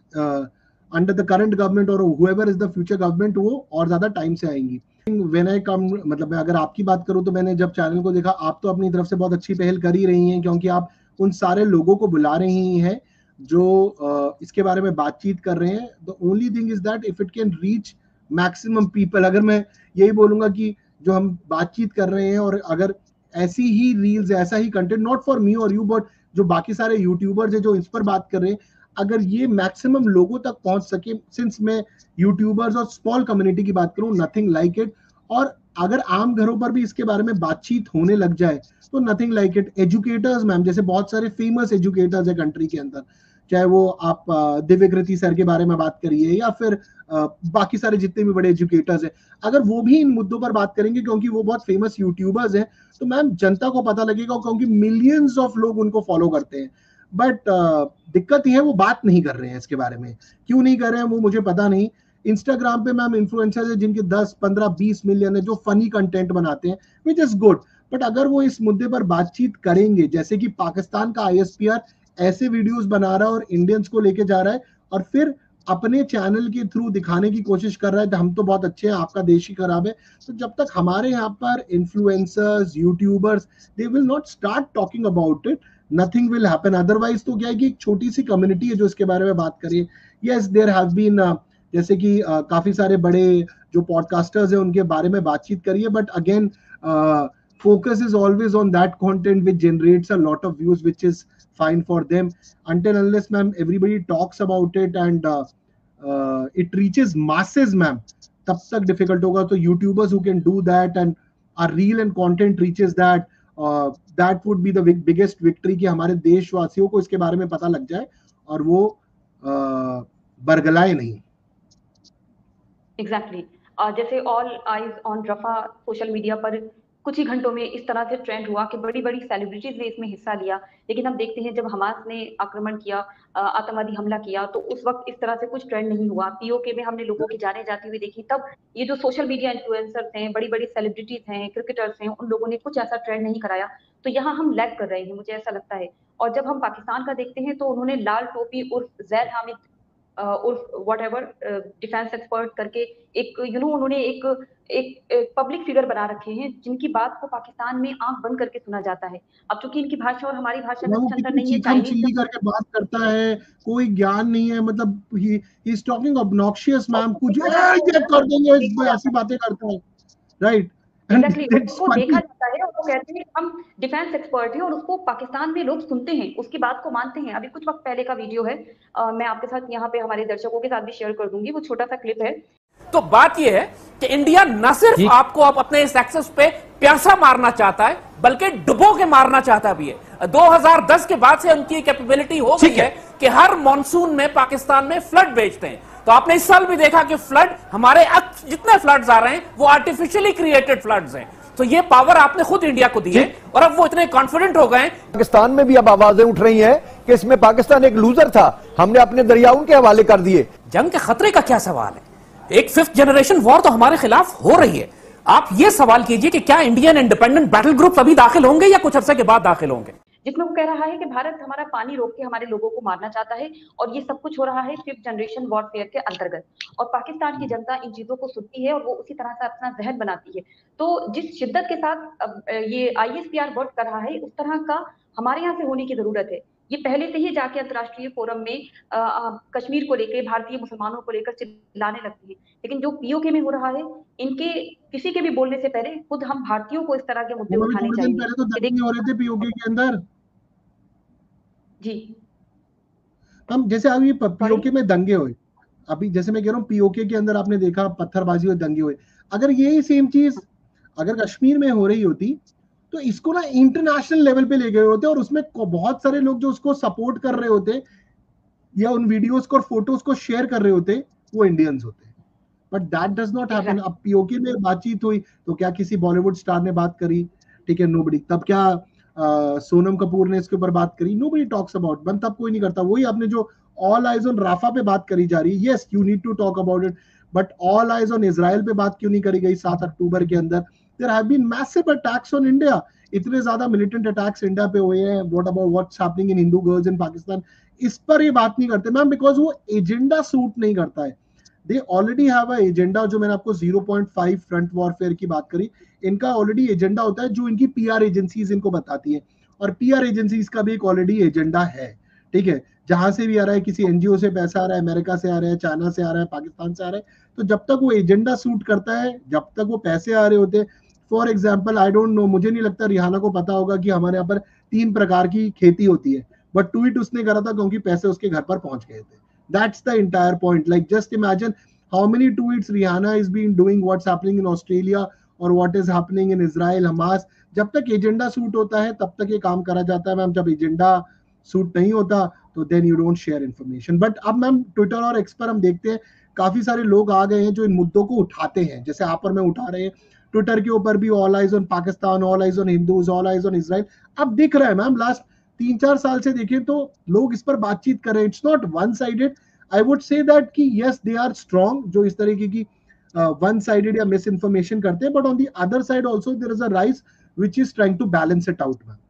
under the current government और whoever is the future government, वो और ज्यादा टाइम से आएंगी। व्हेन आई कम, मतलब मैं अगर आपकी बात करूं तो मैंने जब चैनल को देखा, आप तो अपनी तरफ से बहुत अच्छी पहल कर ही रही हैं, क्योंकि आप उन सारे लोगों को बुला रही हैं जो uh, इसके बारे में बातचीत कर रहे हैं। The only thing is that if it can reach maximum people, अगर मैं यही बोलूंगा कि जो हम बातचीत कर रहे हैं और अगर ऐसी ही रील्स, ऐसा ही कंटेंट, नॉट फॉर मी और यू बट जो बाकी सारे यूट्यूबर्स हैं जो इस पर बात कर रहे हैं, अगर ये मैक्सिमम लोगों तक पहुंच सके, सिंस मैं यूट्यूबर्स और स्मॉल कम्युनिटी की बात करूं, नथिंग लाइक इट। और अगर आम घरों पर भी इसके बारे में बातचीत होने लग जाए तो nothing like it. Educators ma'am, जैसे बहुत सारे फेमस एजुकेटर्स है कंट्री के अंदर, चाहे वो आप दिव्यकृति सर के बारे में बात करिए या फिर बाकी सारे जितने भी बड़े एजुकेटर्स हैं, अगर वो भी इन मुद्दों पर बात करेंगे, क्योंकि वो बहुत फेमस यूट्यूबर्स हैं, तो मैम जनता को पता लगेगा, क्योंकि मिलियंस ऑफ लोग उनको फॉलो करते हैं। बट uh, दिक्कत यह है वो बात नहीं कर रहे हैं इसके बारे में। क्यों नहीं कर रहे हैं वो मुझे पता नहीं। इंस्टाग्राम पे मैम इन्फ्लुएंसर्स है जिनके दस पंद्रह बीस मिलियन है, जो फनी कंटेंट बनाते हैं, विच इज गुड। बट अगर वो इस मुद्दे पर बातचीत करेंगे, जैसे कि पाकिस्तान का आईएसपीआर ऐसे वीडियोस बना रहा है और इंडियंस को लेके जा रहा है और फिर अपने चैनल के थ्रू दिखाने की कोशिश कर रहा है कि हम तो बहुत अच्छे हैं, आपका देश ही खराब है। तो जब तक हमारे यहाँ पर influencers, YouTubers, they will not start talking about it, nothing will happen. Otherwise तो क्या है कि एक छोटी सी कम्युनिटी है जो इसके बारे में बात करिए। यस, देयर हैव बीन, जैसे कि uh, काफी सारे बड़े जो पॉडकास्टर्स हैं उनके बारे में बातचीत करिए, but again focus is always on that content which generates a lot of views, which is fine for them. Until unless ma'am everybody talks about it and uh, uh, it reaches masses ma'am, tab tak difficult hoga. So YouTubers who can do that and our real and content reaches that, uh, that would be the biggest victory कि हमारे देशवासियों को इसके बारे में पता लग जाए और वो uh, बरगलाए नहीं। Exactly exactly. uh, जैसे all eyes on Rafah social media पर कुछ ही घंटों में इस तरह से ट्रेंड हुआ कि बड़ी बड़ी सेलिब्रिटीज ने इसमें हिस्सा लिया। लेकिन हम देखते हैं जब हमास ने आक्रमण किया, आतंकवादी हमला किया, तो उस वक्त इस तरह से कुछ ट्रेंड नहीं हुआ। पीओके में हमने लोगों की जाने जाती हुई देखी, तब ये जो सोशल मीडिया इन्फ्लुएंसर्स हैं, बड़ी बड़ी सेलिब्रिटीज हैं, क्रिकेटर्स हैं, उन लोगों ने कुछ ऐसा ट्रेंड नहीं कराया। तो यहाँ हम लैग कर रहे हैं, मुझे ऐसा लगता है। और जब हम पाकिस्तान का देखते हैं तो उन्होंने लाल टोपी उर्फ जैद हामिद उर्फ वट एवर डिफेंस एक्सपर्ट करके एक यू नो उन्होंने एक एक, एक पब्लिक फिगर बना रखे हैं, जिनकी बात को पाकिस्तान में आंख बंद करके सुना जाता है। अब चूंकि इनकी भाषा और हमारी भाषा में वो कुछ अंतर कितनी नहीं है, चीखम चाइनीज चिल्ली करके बात करता है, कोई ज्ञान नहीं है, मतलब he is talking obnoxious ma'am, कुछ ये कर देंगे ऐसी बातें करता है, राइट? Exactly exactly. उसको देखा जाता है और वो कहते हैं हम डिफेंस एक्सपर्ट हैं, और उसको पाकिस्तान में लोग सुनते हैं, उसकी बात को मानते हैं। अभी कुछ वक्त पहले का वीडियो है, आ, मैं आपके साथ यहाँ पे हमारे दर्शकों के साथ भी शेयर कर दूंगी, वो छोटा सा क्लिप है। तो बात यह है कि इंडिया न सिर्फ आपको आप अपने इस एक्सेस पे प्यासा मारना चाहता है, बल्कि डुबो के मारना चाहता भी है। दो हज़ार दस के बाद से उनकी कैपेबिलिटी हो गई है कि हर मॉनसून में पाकिस्तान में फ्लड भेजते हैं। तो आपने इस साल भी देखा कि फ्लड, हमारे जितने फ्लड्स आ रहे हैं वो आर्टिफिशियली क्रिएटेड फ्लड्स हैं। तो ये पावर आपने खुद इंडिया को दी है, और अब वो इतने कॉन्फिडेंट हो गए। पाकिस्तान में भी अब आवाजें उठ रही हैं कि इसमें पाकिस्तान एक लूजर था, हमने अपने दरियाओं के हवाले कर दिए। जंग के खतरे का क्या सवाल है? एक फिफ्थ जनरेशन वॉर तो हमारे खिलाफ हो रही है। आप ये सवाल कीजिए कि क्या इंडियन इंडिपेंडेंट बैटल ग्रुप अभी दाखिल होंगे या कुछ अरसे के बाद दाखिल होंगे? जिसमें वो कह रहा है कि भारत हमारा पानी रोक के हमारे लोगों को मारना चाहता है, और ये सब कुछ हो रहा है फिफ्थ जनरेशन वॉरफेयर के अंतर्गत। और पाकिस्तान की जनता इन चीजों को सुनती है और वो उसी तरह से अपना जहन बनाती है। तो जिस शिद्दत के साथ ये आईएसपीआर वर्क कर रहा है, उस तरह का हमारे यहाँ से होने की जरूरत है। ये पहले से ही जाके अंतर्राष्ट्रीय फोरम में आ, आ, कश्मीर को लेकर, भारतीय मुसलमानों को लेकर चिल्लाने लगती है। लेकिन जो पीओके में हो रहा है, इनके किसी के भी बोलने से पहले खुद हम भारतीयों को इस तरह के मुद्दे उठाने चाहिए। पहले तो दंगे हो रहे थे पीओके के अंदर जी हम, जैसे अभी पीओके में दंगे हुए, अभी जैसे मैं कह रहा हूँ पीओके के अंदर आपने देखा पत्थरबाजी और दंगे हुए। अगर यही सेम चीज अगर कश्मीर में हो रही होती तो इसको ना इंटरनेशनल लेवल पे ले गए होते, और उसमें बहुत सारे लोग जो उसको सपोर्ट कर रहे होते या उन वीडियोस को और फोटोज को शेयर कर रहे होते, वो इंडियंस होते। But that does not happen. अब पीओके में बातचीत हुई तो क्या किसी बॉलीवुड स्टार ने बात करी? ठीक है, नोबडी। तब क्या Uh, सोनम कपूर ने इसके ऊपर बात करी? Nobody talks about. बन तब कोई नहीं करता। वही आपने जो ऑल आइज ऑन राफा पे बात करी जा रही है, yes you need to talk about it, but all eyes on Israel पे बात क्यों नहीं करी गई? सात अक्टूबर के अंदर there have been massive attacks on India, इतने ज्यादा मिलिटेंट अटैक्स इंडिया पे हुए हैं। What about what's happening in Hindu girls in Pakistan? इस पर ये बात नहीं करते मैम, बिकॉज वो एजेंडा सूट नहीं करता है। They already have a agenda. जो मैंने आपको zero point five front warfare की बात करी, इनका ऑलरेडी एजेंडा होता है जो इनकी पीआर एजेंसीज इनको बताती है, और पीआर एजेंसीज का भी एक ऑलरेडी एजेंडा है। ठीक है, जहां से भी आ रहा है, किसी एनजीओ से पैसा आ रहा है, अमेरिका से आ रहा है, चाइना से आ रहा है, पाकिस्तान से आ रहा है, तो जब तक वो एजेंडा सूट करता है, जब तक वो पैसे आ रहे होते। For example, I don't know, मुझे नहीं लगता रिहाना को पता होगा कि हमारे यहाँ पर तीन प्रकार की खेती होती है, बट ट्वीट उसने करा था क्योंकि पैसे उसके घर पर पहुंच गए थे। That's the entire point. Like just imagine how many tweets Rihanna is been doing what's happening in Australia और what is happening in Israel, Hamas. जब तक एजेंडा सूट होता है तब तक ये काम करा जाता है मैम। जब एजेंडा सूट नहीं होता तो then you don't share information. But अब मैम ट्विटर और एक्स पर हम देखते हैं काफी सारे लोग आ गए हैं जो इन मुद्दों को उठाते हैं, जैसे आप और मैं उठा रहे हैं। ट्विटर के ऊपर भी all eyes on Pakistan, all eyes on Hindus, all eyes on Israel. अब दिख रहा है मैम, लास्ट तीन चार साल से देखें तो लोग इस पर बातचीत कर रहे हैं। It's not one sided. I would say that कि यस दे आर स्ट्रॉन्ग जो इस तरीके की वन साइडेड या मिस इन्फॉर्मेशन करते हैं, but on the other side also there is a rise which is trying to balance it out, ma'am.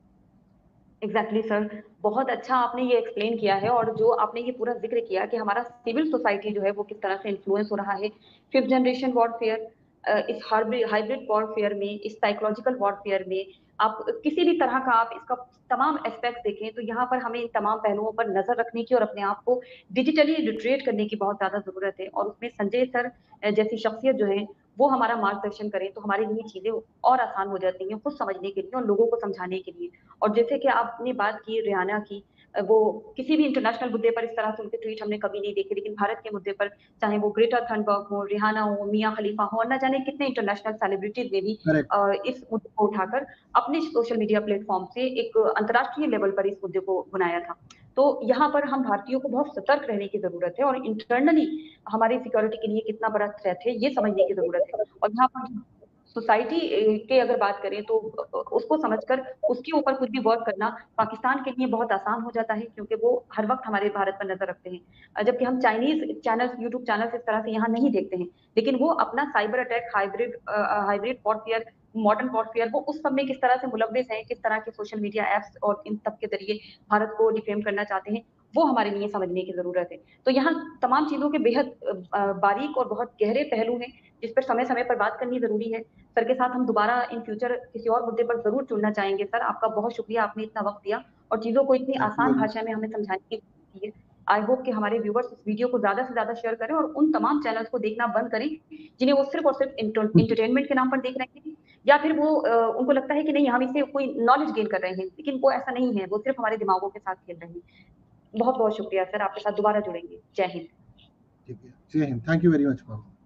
Exactly sir, बहुत अच्छा आपने ये एक्सप्लेन किया है। और जो आपने ये पूरा जिक्र किया कि हमारा सिविल सोसाइटी जो है वो किस तरह से इन्फ्लुएंस हो रहा है फिफ्थ जनरेशन वॉरफेयर, इस हाइब्रिड वॉरफेयर में, इस साइकोलॉजिकल वॉरफेयर में, आप किसी भी तरह का आप इसका तमाम एस्पेक्ट देखें तो यहाँ पर हमें इन तमाम पहलुओं पर नजर रखने की और अपने आप को डिजिटली लिटरेट करने की बहुत ज्यादा जरूरत है। और उसमें संजय सर जैसी शख्सियत जो है वो हमारा मार्गदर्शन करें तो हमारे लिए चीजें और आसान हो जाती हैं खुद समझने के लिए और लोगों को समझाने के लिए। और जैसे कि आपने बात की रिहाना की, वो किसी भी इंटरनेशनल मुद्दे पर इस तरह से उनके ट्वीट हमने कभी नहीं देखे, लेकिन भारत के मुद्दे पर चाहे वो ग्रेटा थनबर्ग हो, रिहाना हो, मियां खलीफा हो, और न जाने कितने इंटरनेशनल सेलिब्रिटीज ने भी इस मुद्दे को उठाकर अपने सोशल मीडिया प्लेटफॉर्म से एक अंतर्राष्ट्रीय लेवल पर इस मुद्दे को बनाया था। तो यहाँ पर हम भारतीयों को बहुत सतर्क रहने की जरूरत है और इंटरनली हमारी सिक्योरिटी के लिए कितना बड़ा थ्रेट है ये समझने की जरूरत है। और यहाँ पर सोसाइटी के अगर बात करें तो उसको समझकर उसके ऊपर कुछ भी वर्क करना पाकिस्तान के लिए बहुत आसान हो जाता है, क्योंकि वो हर वक्त हमारे भारत पर नजर रखते हैं, जबकि हम चाइनीज चैनल्स, यूट्यूब चैनल्स इस तरह से यहाँ नहीं देखते हैं। लेकिन वो अपना cyber attack, hybrid hybrid warfare, modern warfare, वो उस सब में किस तरह से मुलव्विस हैं, किस तरह के सोशल मीडिया एप्स और इन सब के जरिए भारत को डिफेम करना चाहते हैं, वो हमारे लिए समझने की जरूरत है। तो यहाँ तमाम चीजों के बेहद बारीक और बहुत गहरे पहलू हैं जिस पर समय समय पर बात करनी जरूरी है। सर के साथ हम दोबारा इन फ्यूचर किसी और मुद्दे पर जरूर जुड़ना चाहेंगे। सर, आपका बहुत शुक्रिया, आपने इतना वक्त दिया और चीजों को इतनी आसान भाषा में हमें समझाने की कोशिश की है। आई होप कि हमारे व्यूवर्स इस वीडियो को ज्यादा से ज्यादा शेयर करें और उन तमाम चैनल्स को देखना बंद करें जिन्हें वो सिर्फ और सिर्फ इंटरटेनमेंट के नाम पर देख रहे हैं, या फिर वो उनको लगता है कि नहीं हम इससे कोई नॉलेज गेन कर रहे हैं, लेकिन वो ऐसा नहीं है, वो सिर्फ हमारे दिमागों के साथ खेल रहे हैं। बहुत बहुत शुक्रिया सर, आपके साथ दोबारा जुड़ेंगे। जय हिंद। ठीक है, जय Hind. Thank you very much ma'am.